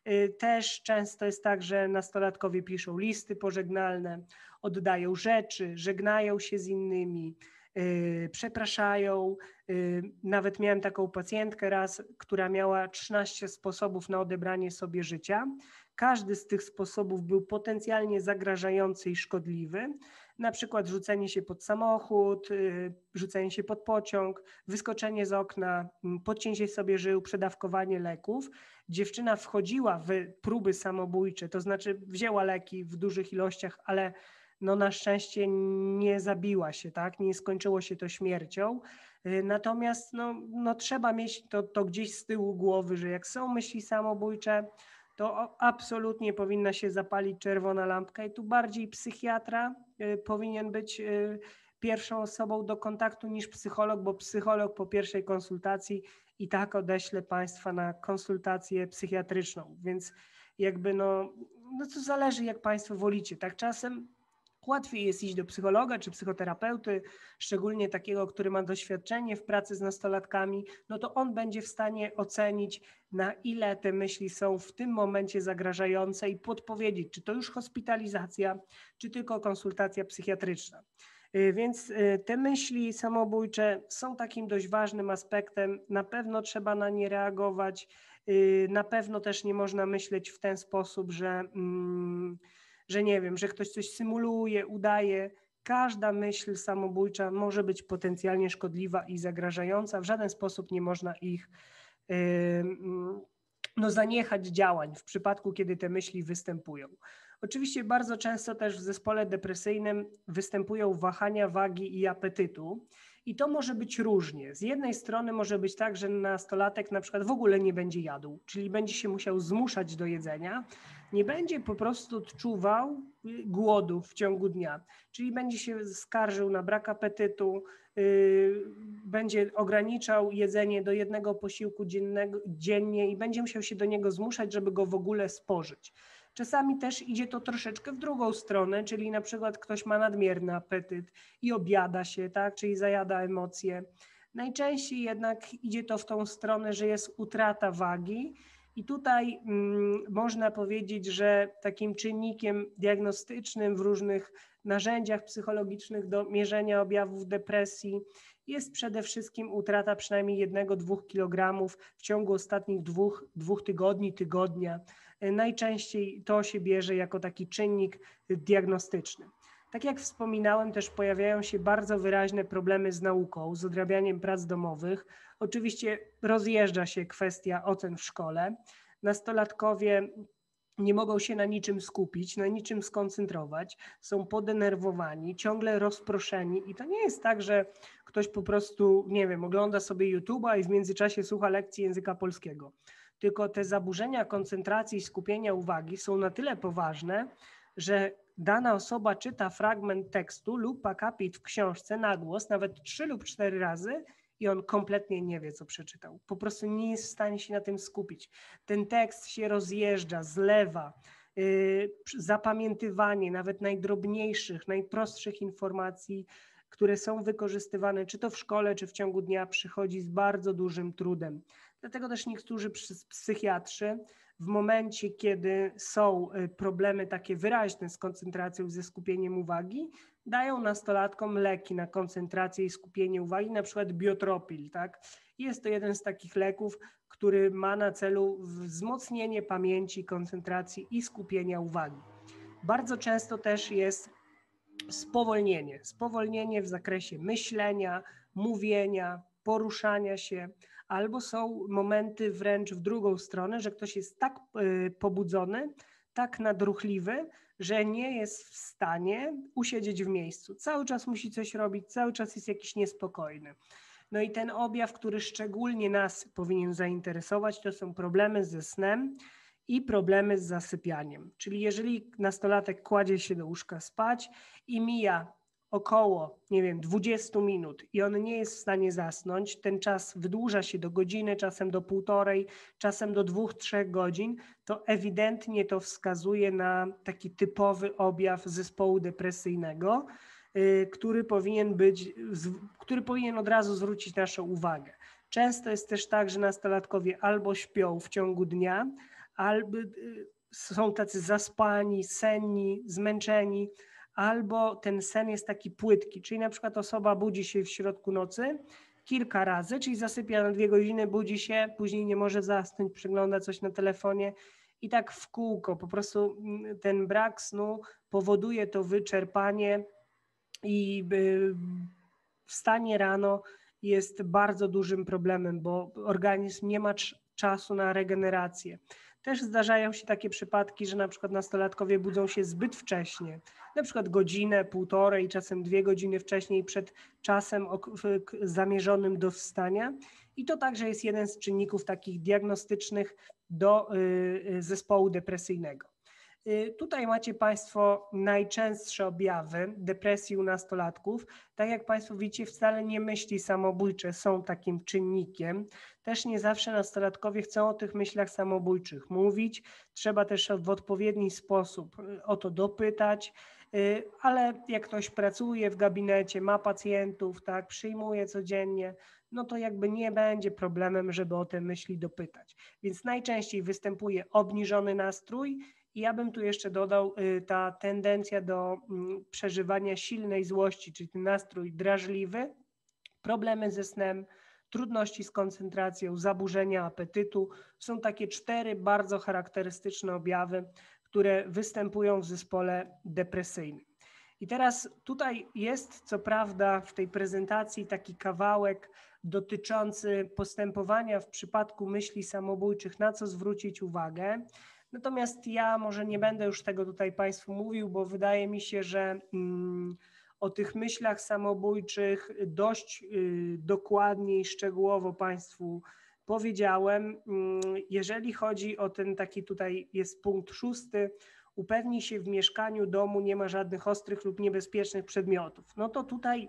S1: Też często jest tak, że nastolatkowie piszą listy pożegnalne, oddają rzeczy, żegnają się z innymi, yy, przepraszają. Yy, nawet miałem taką pacjentkę raz, która miała trzynaście sposobów na odebranie sobie życia. Każdy z tych sposobów był potencjalnie zagrażający i szkodliwy. Na przykład rzucenie się pod samochód, yy, rzucenie się pod pociąg, wyskoczenie z okna, yy, podcięcie sobie żył, przedawkowanie leków. Dziewczyna wchodziła w próby samobójcze, to znaczy wzięła leki w dużych ilościach, ale no na szczęście nie zabiła się, tak? Nie skończyło się to śmiercią. Natomiast no, no trzeba mieć to, to gdzieś z tyłu głowy, że jak są myśli samobójcze, to absolutnie powinna się zapalić czerwona lampka i tu bardziej psychiatra y, powinien być y, pierwszą osobą do kontaktu niż psycholog, bo psycholog po pierwszej konsultacji i tak odeślę Państwa na konsultację psychiatryczną, więc jakby no, no to zależy jak Państwo wolicie, tak czasem łatwiej jest iść do psychologa czy psychoterapeuty, szczególnie takiego, który ma doświadczenie w pracy z nastolatkami, no to on będzie w stanie ocenić, na ile te myśli są w tym momencie zagrażające i podpowiedzieć, czy to już hospitalizacja, czy tylko konsultacja psychiatryczna. Więc te myśli samobójcze są takim dość ważnym aspektem, na pewno trzeba na nie reagować, na pewno też nie można myśleć w ten sposób, że, że nie wiem, że ktoś coś symuluje, udaje. Każda myśl samobójcza może być potencjalnie szkodliwa i zagrażająca, w żaden sposób nie można ich no, zaniechać działań w przypadku, kiedy te myśli występują. Oczywiście bardzo często też w zespole depresyjnym występują wahania wagi i apetytu i to może być różnie. Z jednej strony może być tak, że nastolatek na przykład w ogóle nie będzie jadł, czyli będzie się musiał zmuszać do jedzenia, nie będzie po prostu odczuwał głodu w ciągu dnia, czyli będzie się skarżył na brak apetytu, yy, będzie ograniczał jedzenie do jednego posiłku dziennego, dziennie i będzie musiał się do niego zmuszać, żeby go w ogóle spożyć. Czasami też idzie to troszeczkę w drugą stronę, czyli na przykład ktoś ma nadmierny apetyt i objada się, tak, czyli zajada emocje. Najczęściej jednak idzie to w tą stronę, że jest utrata wagi i tutaj mm, można powiedzieć, że takim czynnikiem diagnostycznym w różnych narzędziach psychologicznych do mierzenia objawów depresji jest przede wszystkim utrata przynajmniej jednego, dwóch kilogramów w ciągu ostatnich dwóch, dwóch tygodni, tygodnia. Najczęściej to się bierze jako taki czynnik diagnostyczny. Tak jak wspominałem, też pojawiają się bardzo wyraźne problemy z nauką, z odrabianiem prac domowych. Oczywiście rozjeżdża się kwestia ocen w szkole. Nastolatkowie nie mogą się na niczym skupić, na niczym skoncentrować, są podenerwowani, ciągle rozproszeni i to nie jest tak, że ktoś po prostu, nie wiem, ogląda sobie YouTube'a i w międzyczasie słucha lekcji języka polskiego. Tylko te zaburzenia koncentracji i skupienia uwagi są na tyle poważne, że dana osoba czyta fragment tekstu lub akapit w książce na głos, nawet trzy lub cztery razy i on kompletnie nie wie, co przeczytał. Po prostu nie jest w stanie się na tym skupić. Ten tekst się rozjeżdża, zlewa, yy, zapamiętywanie nawet najdrobniejszych, najprostszych informacji, które są wykorzystywane czy to w szkole, czy w ciągu dnia, przychodzi z bardzo dużym trudem. Dlatego też niektórzy psychiatrzy w momencie, kiedy są problemy takie wyraźne z koncentracją, ze skupieniem uwagi, dają nastolatkom leki na koncentrację i skupienie uwagi, na przykład biotropil, tak? Jest to jeden z takich leków, który ma na celu wzmocnienie pamięci, koncentracji i skupienia uwagi. Bardzo często też jest spowolnienie, spowolnienie w zakresie myślenia, mówienia, poruszania się, albo są momenty wręcz w drugą stronę, że ktoś jest tak pobudzony, tak nadruchliwy, że nie jest w stanie usiedzieć w miejscu. Cały czas musi coś robić, cały czas jest jakiś niespokojny. No i ten objaw, który szczególnie nas powinien zainteresować, to są problemy ze snem i problemy z zasypianiem. Czyli jeżeli nastolatek kładzie się do łóżka spać i mija około, nie wiem, dwadzieścia minut i on nie jest w stanie zasnąć, ten czas wydłuża się do godziny, czasem do półtorej, czasem do dwóch, trzech godzin, to ewidentnie to wskazuje na taki typowy objaw zespołu depresyjnego, yy, który powinien być, który powinien od razu zwrócić naszą uwagę. Często jest też tak, że nastolatkowie albo śpią w ciągu dnia, albo yy, są tacy zaspani, senni, zmęczeni, albo ten sen jest taki płytki, czyli na przykład osoba budzi się w środku nocy kilka razy, czyli zasypia na dwie godziny, budzi się, później nie może zasnąć, przegląda coś na telefonie i tak w kółko. Po prostu ten brak snu powoduje to wyczerpanie i wstanie rano jest bardzo dużym problemem, bo organizm nie ma czasu na regenerację. Też zdarzają się takie przypadki, że na przykład nastolatkowie budzą się zbyt wcześnie, na przykład godzinę, półtorej, czasem dwie godziny wcześniej przed czasem zamierzonym do wstania. I to także jest jeden z czynników takich diagnostycznych do zespołu depresyjnego. Tutaj macie Państwo najczęstsze objawy depresji u nastolatków. Tak jak Państwo widzicie, wcale nie myśli samobójcze są takim czynnikiem. Też nie zawsze nastolatkowie chcą o tych myślach samobójczych mówić. Trzeba też w odpowiedni sposób o to dopytać, ale jak ktoś pracuje w gabinecie, ma pacjentów, tak, przyjmuje codziennie, no to jakby nie będzie problemem, żeby o te myśli dopytać. Więc najczęściej występuje obniżony nastrój. I ja bym tu jeszcze dodał ta tendencja do przeżywania silnej złości, czyli ten nastrój drażliwy, problemy ze snem, trudności z koncentracją, zaburzenia apetytu. Są takie cztery bardzo charakterystyczne objawy, które występują w zespole depresyjnym. I teraz tutaj jest co prawda w tej prezentacji taki kawałek dotyczący postępowania w przypadku myśli samobójczych, na co zwrócić uwagę. Natomiast ja może nie będę już tego tutaj Państwu mówił, bo wydaje mi się, że mm, o tych myślach samobójczych dość y, dokładnie i szczegółowo Państwu powiedziałem. Jeżeli chodzi o ten taki, tutaj jest punkt szósty, upewnij się w mieszkaniu, domu nie ma żadnych ostrych lub niebezpiecznych przedmiotów. No to tutaj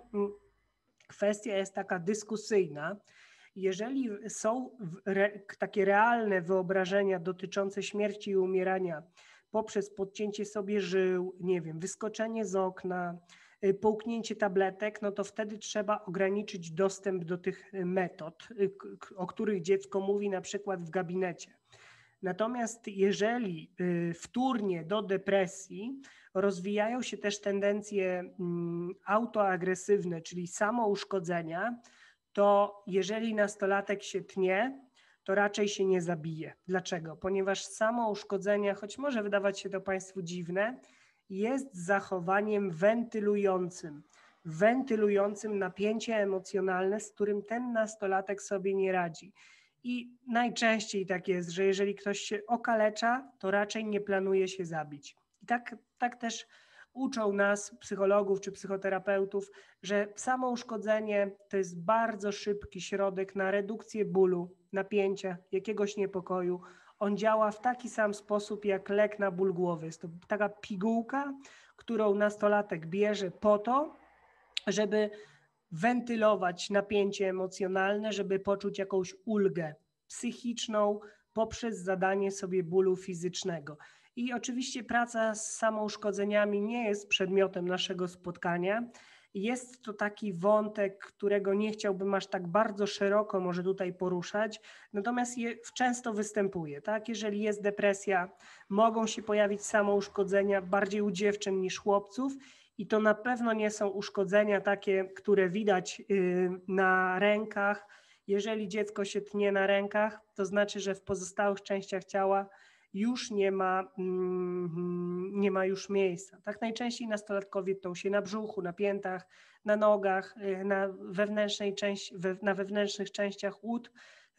S1: kwestia jest taka dyskusyjna. Jeżeli są re, takie realne wyobrażenia dotyczące śmierci i umierania poprzez podcięcie sobie żył, nie wiem, wyskoczenie z okna, połknięcie tabletek, no to wtedy trzeba ograniczyć dostęp do tych metod, o których dziecko mówi na przykład w gabinecie. Natomiast jeżeli wtórnie do depresji rozwijają się też tendencje autoagresywne, czyli samouszkodzenia, to jeżeli nastolatek się tnie, to raczej się nie zabije. Dlaczego? Ponieważ samouszkodzenie, choć może wydawać się to Państwu dziwne, jest zachowaniem wentylującym, wentylującym napięcie emocjonalne, z którym ten nastolatek sobie nie radzi. I najczęściej tak jest, że jeżeli ktoś się okalecza, to raczej nie planuje się zabić. I tak, tak też uczą nas psychologów czy psychoterapeutów, że samouszkodzenie to jest bardzo szybki środek na redukcję bólu, napięcia, jakiegoś niepokoju. On działa w taki sam sposób jak lek na ból głowy. Jest to taka pigułka, którą nastolatek bierze po to, żeby wentylować napięcie emocjonalne, żeby poczuć jakąś ulgę psychiczną poprzez zadanie sobie bólu fizycznego. I oczywiście praca z samouszkodzeniami nie jest przedmiotem naszego spotkania. Jest to taki wątek, którego nie chciałbym aż tak bardzo szeroko może tutaj poruszać, natomiast je często występuje. Tak? Jeżeli jest depresja, mogą się pojawić samouszkodzenia bardziej u dziewczyn niż chłopców i to na pewno nie są uszkodzenia takie, które widać na rękach. Jeżeli dziecko się tnie na rękach, to znaczy, że w pozostałych częściach ciała już nie ma, nie ma już miejsca. Tak najczęściej nastolatkowie tną się na brzuchu, na piętach, na nogach, na, wewnętrznej części, na wewnętrznych częściach ud.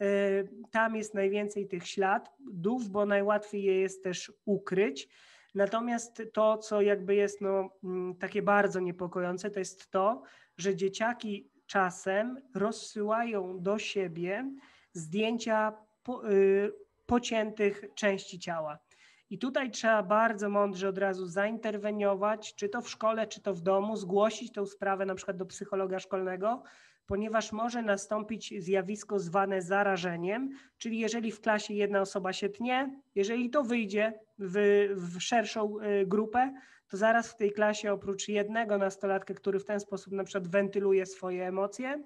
S1: Tam jest najwięcej tych śladów, bo najłatwiej je jest też ukryć. Natomiast to, co jakby jest no, takie bardzo niepokojące, to jest to, że dzieciaki czasem rozsyłają do siebie zdjęcia po, y, pociętych części ciała. I tutaj trzeba bardzo mądrze od razu zainterweniować, czy to w szkole, czy to w domu, zgłosić tę sprawę na przykład do psychologa szkolnego, ponieważ może nastąpić zjawisko zwane zarażeniem, czyli jeżeli w klasie jedna osoba się tnie, jeżeli to wyjdzie w, w szerszą grupę, to zaraz w tej klasie oprócz jednego nastolatka, który w ten sposób na przykład wentyluje swoje emocje,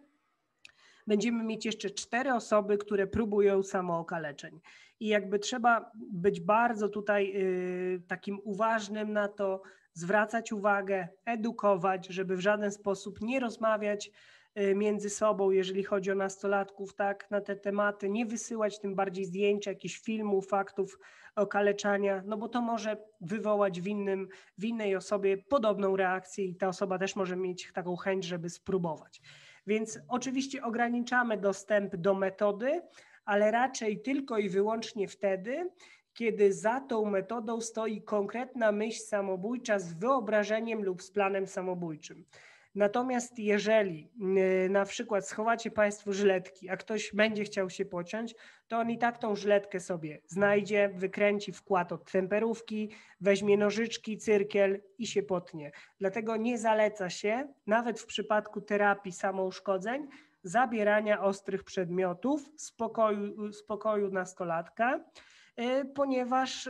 S1: będziemy mieć jeszcze cztery osoby, które próbują samookaleczeń. I jakby trzeba być bardzo tutaj y, takim uważnym na to, zwracać uwagę, edukować, żeby w żaden sposób nie rozmawiać y, między sobą, jeżeli chodzi o nastolatków, tak, na te tematy, nie wysyłać tym bardziej zdjęć, jakichś filmów, faktów okaleczania, no bo to może wywołać w, innym, w innej osobie podobną reakcję i ta osoba też może mieć taką chęć, żeby spróbować. Więc oczywiście ograniczamy dostęp do metody, ale raczej tylko i wyłącznie wtedy, kiedy za tą metodą stoi konkretna myśl samobójcza z wyobrażeniem lub z planem samobójczym. Natomiast jeżeli na przykład schowacie Państwo żyletki, a ktoś będzie chciał się pociąć, to on i tak tą żyletkę sobie znajdzie, wykręci wkład od temperówki, weźmie nożyczki, cyrkiel i się potnie. Dlatego nie zaleca się, nawet w przypadku terapii samouszkodzeń, zabierania ostrych przedmiotów z pokoju, z pokoju nastolatka, ponieważ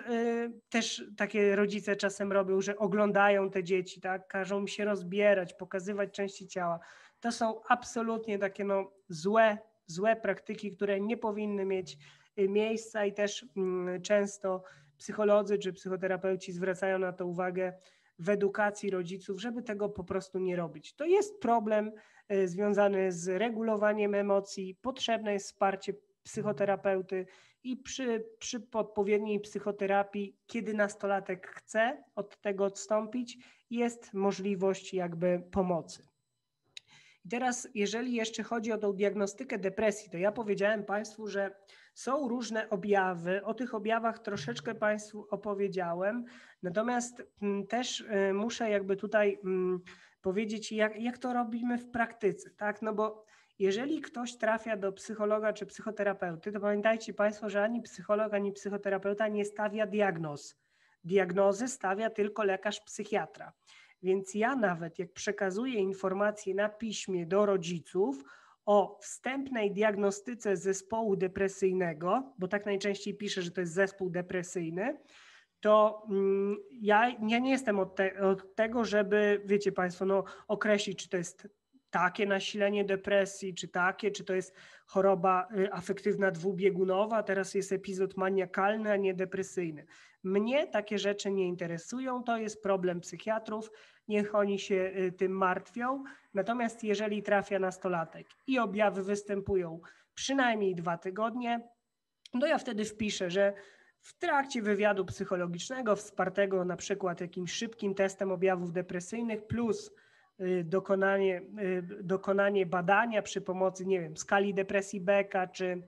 S1: też takie rodzice czasem robią, że oglądają te dzieci, tak, każą im się rozbierać, pokazywać części ciała. To są absolutnie takie no, złe, złe praktyki, które nie powinny mieć miejsca i też często psycholodzy czy psychoterapeuci zwracają na to uwagę w edukacji rodziców, żeby tego po prostu nie robić. To jest problem związany z regulowaniem emocji, potrzebne jest wsparcie psychoterapeuty i przy, przy odpowiedniej psychoterapii, kiedy nastolatek chce od tego odstąpić, jest możliwość jakby pomocy. I teraz, jeżeli jeszcze chodzi o tą diagnostykę depresji, to ja powiedziałem Państwu, że są różne objawy. O tych objawach troszeczkę Państwu opowiedziałem, natomiast m, też y, muszę jakby tutaj m, powiedzieć, jak, jak to robimy w praktyce, tak? No bo jeżeli ktoś trafia do psychologa czy psychoterapeuty, to pamiętajcie Państwo, że ani psycholog, ani psychoterapeuta nie stawia diagnoz. Diagnozy stawia tylko lekarz psychiatra. Więc ja nawet jak przekazuję informacje na piśmie do rodziców o wstępnej diagnostyce zespołu depresyjnego, bo tak najczęściej piszę, że to jest zespół depresyjny, to mm, ja, ja nie jestem od, te, od tego, żeby, wiecie Państwo, no, określić, czy to jest takie nasilenie depresji, czy takie, czy to jest choroba afektywna dwubiegunowa, teraz jest epizod maniakalny, a nie depresyjny. Mnie takie rzeczy nie interesują, to jest problem psychiatrów, niech oni się tym martwią. Natomiast jeżeli trafia nastolatek i objawy występują przynajmniej dwa tygodnie, to ja wtedy wpiszę, że w trakcie wywiadu psychologicznego, wspartego na przykład jakimś szybkim testem objawów depresyjnych plus dokonanie, dokonanie badania przy pomocy, nie wiem, skali depresji Becka czy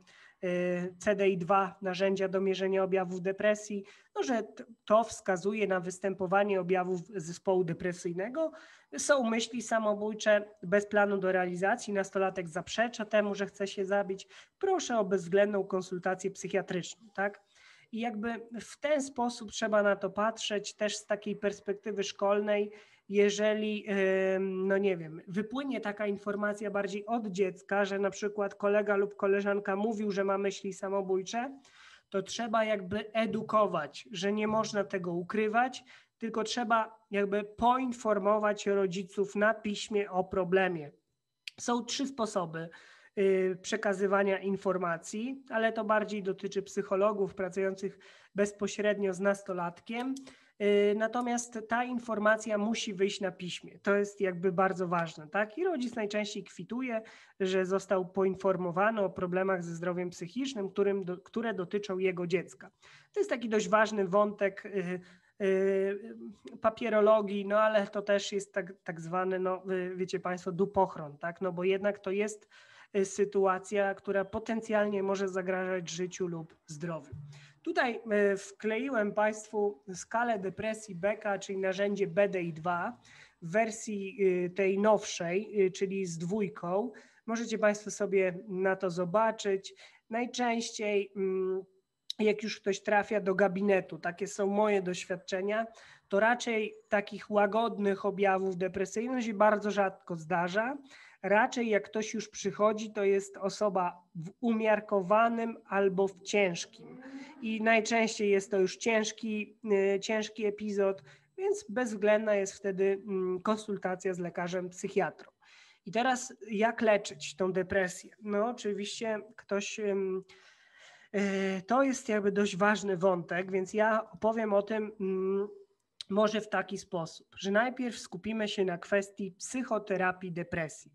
S1: C D I dwa, narzędzia do mierzenia objawów depresji, no, że to wskazuje na występowanie objawów zespołu depresyjnego. Są myśli samobójcze bez planu do realizacji, nastolatek zaprzecza temu, że chce się zabić, proszę o bezwzględną konsultację psychiatryczną, tak? I jakby w ten sposób trzeba na to patrzeć, też z takiej perspektywy szkolnej. Jeżeli, no nie wiem, wypłynie taka informacja bardziej od dziecka, że na przykład kolega lub koleżanka mówił, że ma myśli samobójcze, to trzeba jakby edukować, że nie można tego ukrywać, tylko trzeba jakby poinformować rodziców na piśmie o problemie. Są trzy sposoby przekazywania informacji, ale to bardziej dotyczy psychologów pracujących bezpośrednio z nastolatkiem. Natomiast ta informacja musi wyjść na piśmie. To jest jakby bardzo ważne, tak? I rodzic najczęściej kwituje, że został poinformowany o problemach ze zdrowiem psychicznym, którym do, które dotyczą jego dziecka. To jest taki dość ważny wątek yy, yy, papierologii, no ale to też jest tak, tak zwany, no wiecie Państwo, dupochron, tak? No bo jednak to jest sytuacja, która potencjalnie może zagrażać życiu lub zdrowiu. Tutaj wkleiłem Państwu skalę depresji Becka, czyli narzędzie B D I dwa w wersji tej nowszej, czyli z dwójką. Możecie Państwo sobie na to zobaczyć. Najczęściej jak już ktoś trafia do gabinetu, takie są moje doświadczenia, to raczej takich łagodnych objawów depresyjnych się bardzo rzadko zdarza. Raczej jak ktoś już przychodzi, to jest osoba w umiarkowanym albo w ciężkim. I najczęściej jest to już ciężki, ciężki epizod, więc bezwzględna jest wtedy konsultacja z lekarzem psychiatrą. I teraz jak leczyć tą depresję? No oczywiście ktoś, to jest jakby dość ważny wątek, więc ja opowiem o tym może w taki sposób, że najpierw skupimy się na kwestii psychoterapii depresji.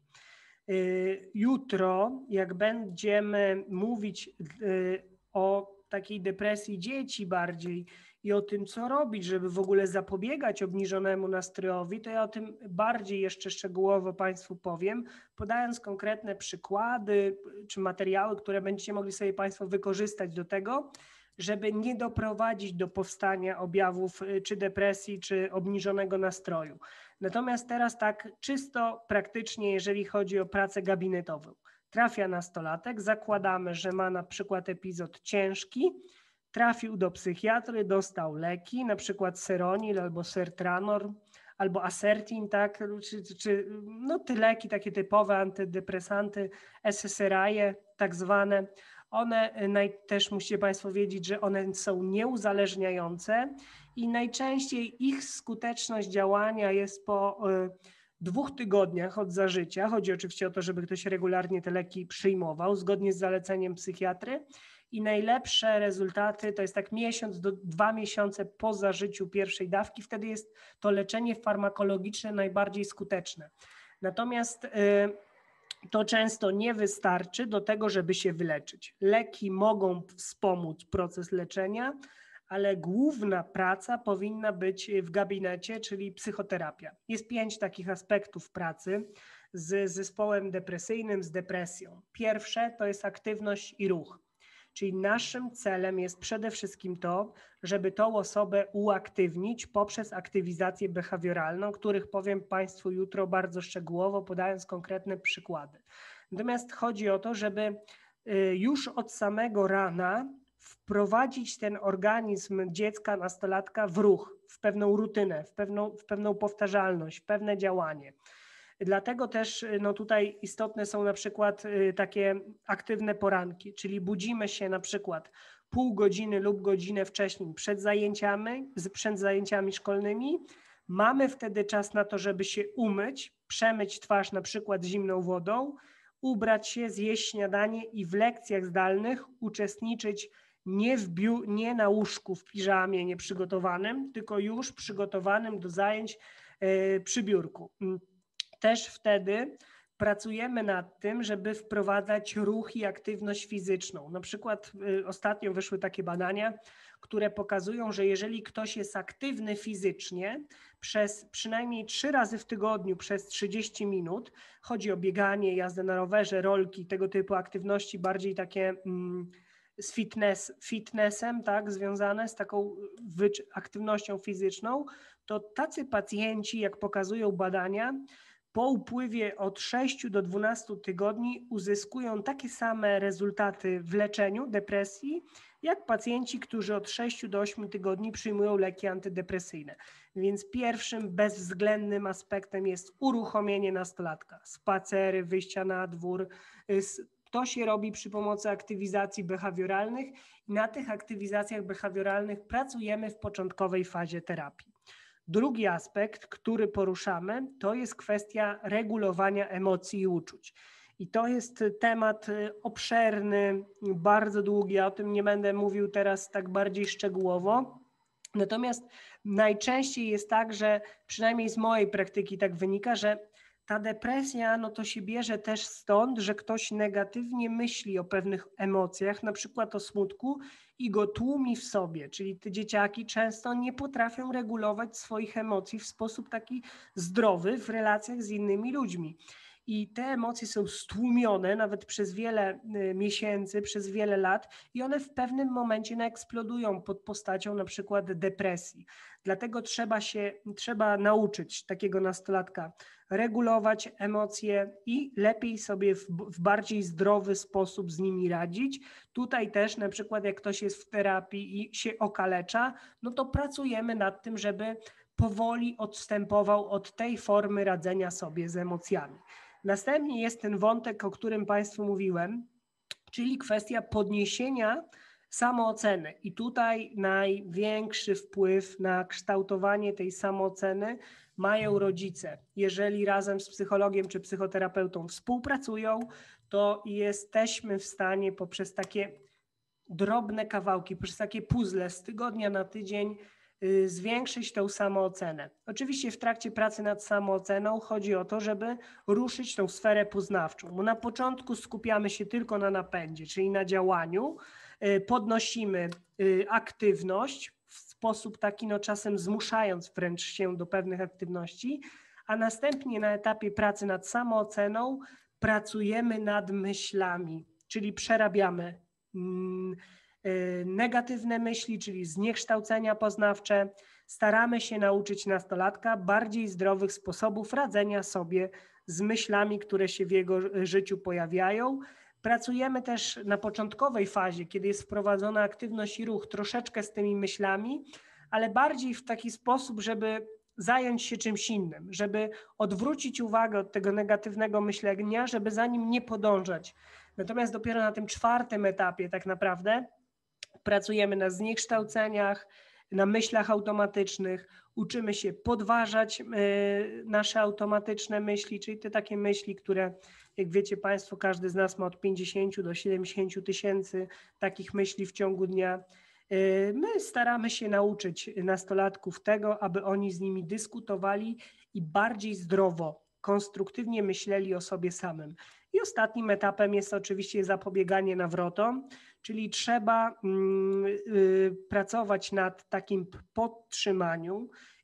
S1: Jutro, jak będziemy mówić o takiej depresji dzieci bardziej i o tym, co robić, żeby w ogóle zapobiegać obniżonemu nastrojowi, to ja o tym bardziej jeszcze szczegółowo Państwu powiem, podając konkretne przykłady czy materiały, które będziecie mogli sobie Państwo wykorzystać do tego, żeby nie doprowadzić do powstania objawów czy depresji, czy obniżonego nastroju. Natomiast teraz tak czysto praktycznie, jeżeli chodzi o pracę gabinetową. Trafia nastolatek, zakładamy, że ma na przykład epizod ciężki, trafił do psychiatry, dostał leki, na przykład Seronil albo Sertranor, albo Asertin, tak, czy, czy no te leki takie typowe, antydepresanty, S S R I-e tak zwane. One naj, też musicie Państwo wiedzieć, że one są nieuzależniające i najczęściej ich skuteczność działania jest po y, dwóch tygodniach od zażycia. Chodzi oczywiście o to, żeby ktoś regularnie te leki przyjmował zgodnie z zaleceniem psychiatry i najlepsze rezultaty to jest tak miesiąc do dwa miesiące po zażyciu pierwszej dawki. Wtedy jest to leczenie farmakologiczne najbardziej skuteczne. Natomiast y, to często nie wystarczy do tego, żeby się wyleczyć. Leki mogą wspomóc proces leczenia, ale główna praca powinna być w gabinecie, czyli psychoterapia. Jest pięć takich aspektów pracy. z zespołem depresyjnym, z depresją. Pierwsze to jest aktywność i ruch. Czyli naszym celem jest przede wszystkim to, żeby tą osobę uaktywnić poprzez aktywizację behawioralną, których powiem Państwu jutro bardzo szczegółowo, podając konkretne przykłady. Natomiast chodzi o to, żeby już od samego rana wprowadzić ten organizm dziecka, nastolatka w ruch, w pewną rutynę, w pewną, w pewną powtarzalność, w pewne działanie. Dlatego też no tutaj istotne są na przykład takie aktywne poranki, czyli budzimy się na przykład pół godziny lub godzinę wcześniej przed zajęciami, przed zajęciami szkolnymi. Mamy wtedy czas na to, żeby się umyć, przemyć twarz na przykład zimną wodą, ubrać się, zjeść śniadanie i w lekcjach zdalnych uczestniczyć nie, w biu, nie na łóżku w piżamie nieprzygotowanym, tylko już przygotowanym do zajęć yy, przy biurku. Też wtedy pracujemy nad tym, żeby wprowadzać ruch i aktywność fizyczną. Na przykład y, ostatnio wyszły takie badania, które pokazują, że jeżeli ktoś jest aktywny fizycznie przez przynajmniej trzy razy w tygodniu przez trzydzieści minut, chodzi o bieganie, jazdę na rowerze, rolki, tego typu aktywności bardziej takie mm, z fitness, fitnessem, tak, związane z taką aktywnością fizyczną, to tacy pacjenci, jak pokazują badania, po upływie od sześciu do dwunastu tygodni uzyskują takie same rezultaty w leczeniu depresji, jak pacjenci, którzy od sześciu do ośmiu tygodni przyjmują leki antydepresyjne. Więc pierwszym bezwzględnym aspektem jest uruchomienie nastolatka, spacery, wyjścia na dwór. To się robi przy pomocy aktywizacji behawioralnych i na tych aktywizacjach behawioralnych pracujemy w początkowej fazie terapii. Drugi aspekt, który poruszamy, to jest kwestia regulowania emocji i uczuć. I to jest temat obszerny, bardzo długi, ja o tym nie będę mówił teraz tak bardziej szczegółowo. Natomiast najczęściej jest tak, że przynajmniej z mojej praktyki tak wynika, że ta depresja, no to się bierze też stąd, że ktoś negatywnie myśli o pewnych emocjach, na przykład o smutku i go tłumi w sobie, czyli te dzieciaki często nie potrafią regulować swoich emocji w sposób taki zdrowy w relacjach z innymi ludźmi. I te emocje są stłumione nawet przez wiele miesięcy, przez wiele lat i one w pewnym momencie naeksplodują pod postacią na przykład depresji. Dlatego trzeba się, trzeba nauczyć takiego nastolatka regulować emocje i lepiej sobie w, w bardziej zdrowy sposób z nimi radzić. Tutaj też na przykład jak ktoś jest w terapii i się okalecza, no to pracujemy nad tym, żeby powoli odstępował od tej formy radzenia sobie z emocjami. Następnie jest ten wątek, o którym Państwu mówiłem, czyli kwestia podniesienia samooceny. I tutaj największy wpływ na kształtowanie tej samooceny mają rodzice. Jeżeli razem z psychologiem czy psychoterapeutą współpracują, to jesteśmy w stanie poprzez takie drobne kawałki, poprzez takie puzzle z tygodnia na tydzień zwiększyć tą samoocenę. Oczywiście w trakcie pracy nad samooceną chodzi o to, żeby ruszyć tą sferę poznawczą, bo na początku skupiamy się tylko na napędzie, czyli na działaniu, podnosimy aktywność w sposób taki, no czasem zmuszając wręcz się do pewnych aktywności, a następnie na etapie pracy nad samooceną pracujemy nad myślami, czyli przerabiamy negatywne myśli, czyli zniekształcenia poznawcze. Staramy się nauczyć nastolatka bardziej zdrowych sposobów radzenia sobie z myślami, które się w jego życiu pojawiają. Pracujemy też na początkowej fazie, kiedy jest wprowadzona aktywność i ruch, troszeczkę z tymi myślami, ale bardziej w taki sposób, żeby zająć się czymś innym, żeby odwrócić uwagę od tego negatywnego myślenia, żeby za nim nie podążać. Natomiast dopiero na tym czwartym etapie tak naprawdę pracujemy na zniekształceniach, na myślach automatycznych, uczymy się podważać nasze automatyczne myśli, czyli te takie myśli, które, jak wiecie Państwo, każdy z nas ma od pięćdziesięciu do siedemdziesięciu tysięcy takich myśli w ciągu dnia. My staramy się nauczyć nastolatków tego, aby oni z nimi dyskutowali i bardziej zdrowo, konstruktywnie myśleli o sobie samym. I ostatnim etapem jest oczywiście zapobieganie nawrotom, czyli trzeba y, pracować nad takim podtrzymaniu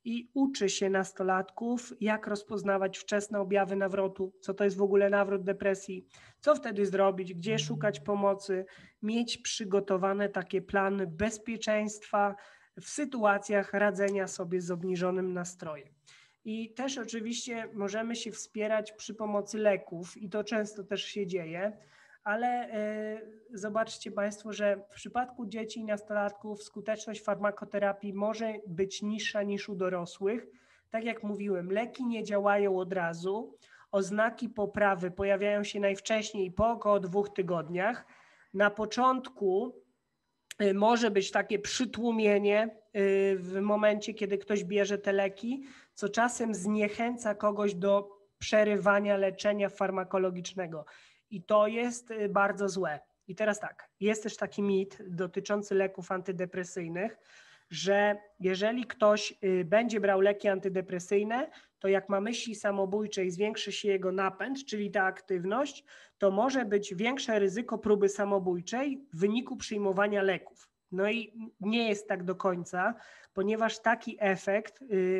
S1: i uczy się nastolatków, jak rozpoznawać wczesne objawy nawrotu, co to jest w ogóle nawrót depresji, co wtedy zrobić, gdzie szukać pomocy, mieć przygotowane takie plany bezpieczeństwa w sytuacjach radzenia sobie z obniżonym nastrojem. I też oczywiście możemy się wspierać przy pomocy leków i to często też się dzieje, ale y, zobaczcie Państwo, że w przypadku dzieci i nastolatków skuteczność farmakoterapii może być niższa niż u dorosłych. Tak jak mówiłem, leki nie działają od razu, oznaki poprawy pojawiają się najwcześniej po około dwóch tygodniach. Na początku y, może być takie przytłumienie y, w momencie, kiedy ktoś bierze te leki, co czasem zniechęca kogoś do przerywania leczenia farmakologicznego. I to jest bardzo złe. I teraz tak, jest też taki mit dotyczący leków antydepresyjnych, że jeżeli ktoś będzie brał leki antydepresyjne, to jak ma myśli samobójcze i zwiększy się jego napęd, czyli ta aktywność, to może być większe ryzyko próby samobójczej w wyniku przyjmowania leków. No i nie jest tak do końca, ponieważ taki efekt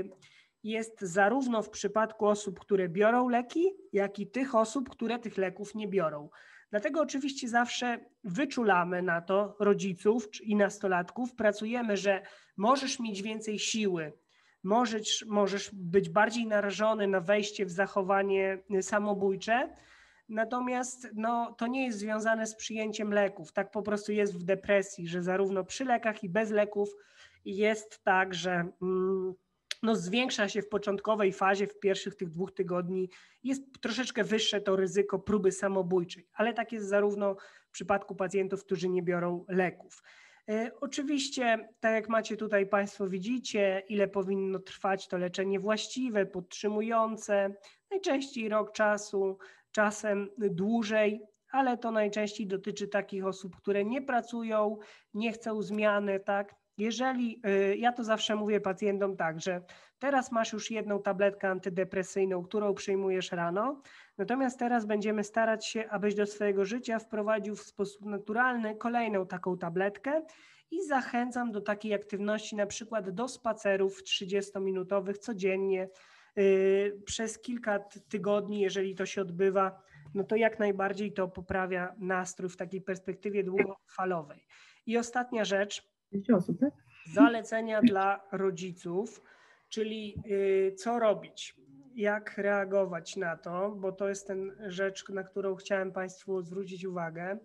S1: jest zarówno w przypadku osób, które biorą leki, jak i tych osób, które tych leków nie biorą. Dlatego oczywiście zawsze wyczulamy na to rodziców i nastolatków, pracujemy, że możesz mieć więcej siły, możesz, możesz być bardziej narażony na wejście w zachowanie samobójcze, natomiast no, to nie jest związane z przyjęciem leków. Tak po prostu jest w depresji, że zarówno przy lekach i bez leków jest tak, że mm, no zwiększa się w początkowej fazie, w pierwszych tych dwóch tygodni, jest troszeczkę wyższe to ryzyko próby samobójczej, ale tak jest zarówno w przypadku pacjentów, którzy nie biorą leków. E, oczywiście, tak jak macie tutaj Państwo widzicie, ile powinno trwać to leczenie właściwe, podtrzymujące, najczęściej rok czasu, czasem dłużej, ale to najczęściej dotyczy takich osób, które nie pracują, nie chcą zmiany, tak? Jeżeli, ja to zawsze mówię pacjentom tak, że teraz masz już jedną tabletkę antydepresyjną, którą przyjmujesz rano, natomiast teraz będziemy starać się, abyś do swojego życia wprowadził w sposób naturalny kolejną taką tabletkę i zachęcam do takiej aktywności, na przykład do spacerów trzydziestominutowych codziennie yy, przez kilka tygodni, jeżeli to się odbywa, no to jak najbardziej to poprawia nastrój w takiej perspektywie długofalowej. I ostatnia rzecz,
S4: osób, tak?
S1: zalecenia dla rodziców, czyli y, co robić, jak reagować na to, bo to jest ten rzecz, na którą chciałem Państwu zwrócić uwagę.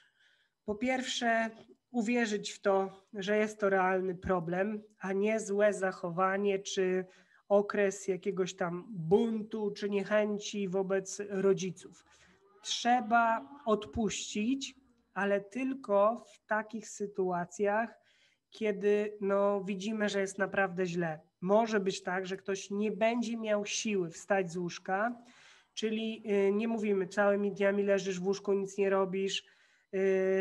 S1: Po pierwsze, uwierzyć w to, że jest to realny problem, a nie złe zachowanie, czy okres jakiegoś tam buntu, czy niechęci wobec rodziców. Trzeba odpuścić, ale tylko w takich sytuacjach, kiedy no, widzimy, że jest naprawdę źle. Może być tak, że ktoś nie będzie miał siły wstać z łóżka, czyli yy, nie mówimy całymi dniami leżysz w łóżku, nic nie robisz. Yy,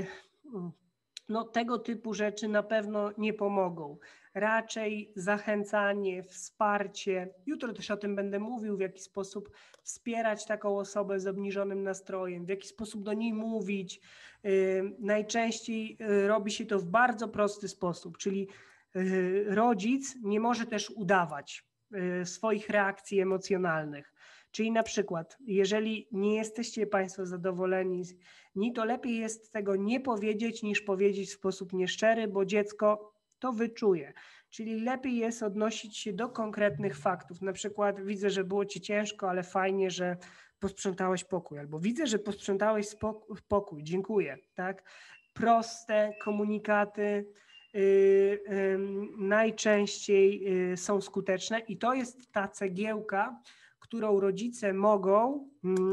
S1: no, tego typu rzeczy na pewno nie pomogą. Raczej zachęcanie, wsparcie. Jutro też o tym będę mówił, w jaki sposób wspierać taką osobę z obniżonym nastrojem, w jaki sposób do niej mówić. Yy, najczęściej yy, robi się to w bardzo prosty sposób, czyli yy, rodzic nie może też udawać yy, swoich reakcji emocjonalnych. Czyli na przykład, jeżeli nie jesteście Państwo zadowoleni, ni to lepiej jest tego nie powiedzieć, niż powiedzieć w sposób nieszczery, bo dziecko to wyczuje. Czyli lepiej jest odnosić się do konkretnych faktów. Na przykład widzę, że było Ci ciężko, ale fajnie, że posprzątałeś pokój. Albo widzę, że posprzątałeś pokój, dziękuję. Tak? Proste komunikaty yy, yy, najczęściej yy, są skuteczne i to jest ta cegiełka, którą rodzice mogą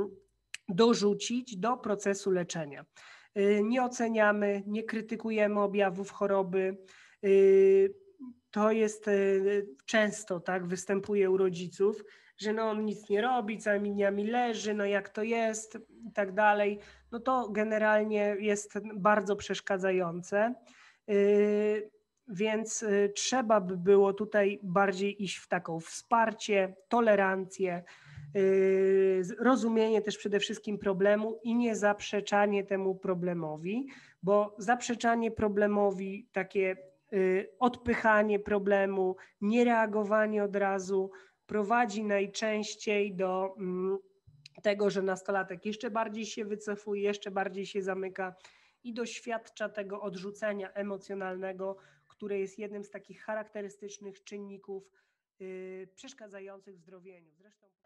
S1: dorzucić do procesu leczenia. Nie oceniamy, nie krytykujemy objawów choroby. To jest często, tak, występuje u rodziców, że no on nic nie robi, całymi dniami leży, no jak to jest i tak dalej. No to generalnie jest bardzo przeszkadzające. Więc trzeba by było tutaj bardziej iść w taką wsparcie, tolerancję, rozumienie też przede wszystkim problemu i nie zaprzeczanie temu problemowi, bo zaprzeczanie problemowi takie odpychanie problemu, niereagowanie od razu prowadzi najczęściej do tego, że nastolatek jeszcze bardziej się wycofuje, jeszcze bardziej się zamyka i doświadcza tego odrzucenia emocjonalnego, które jest jednym z takich charakterystycznych czynników yy, przeszkadzających w zdrowieniu. Zresztą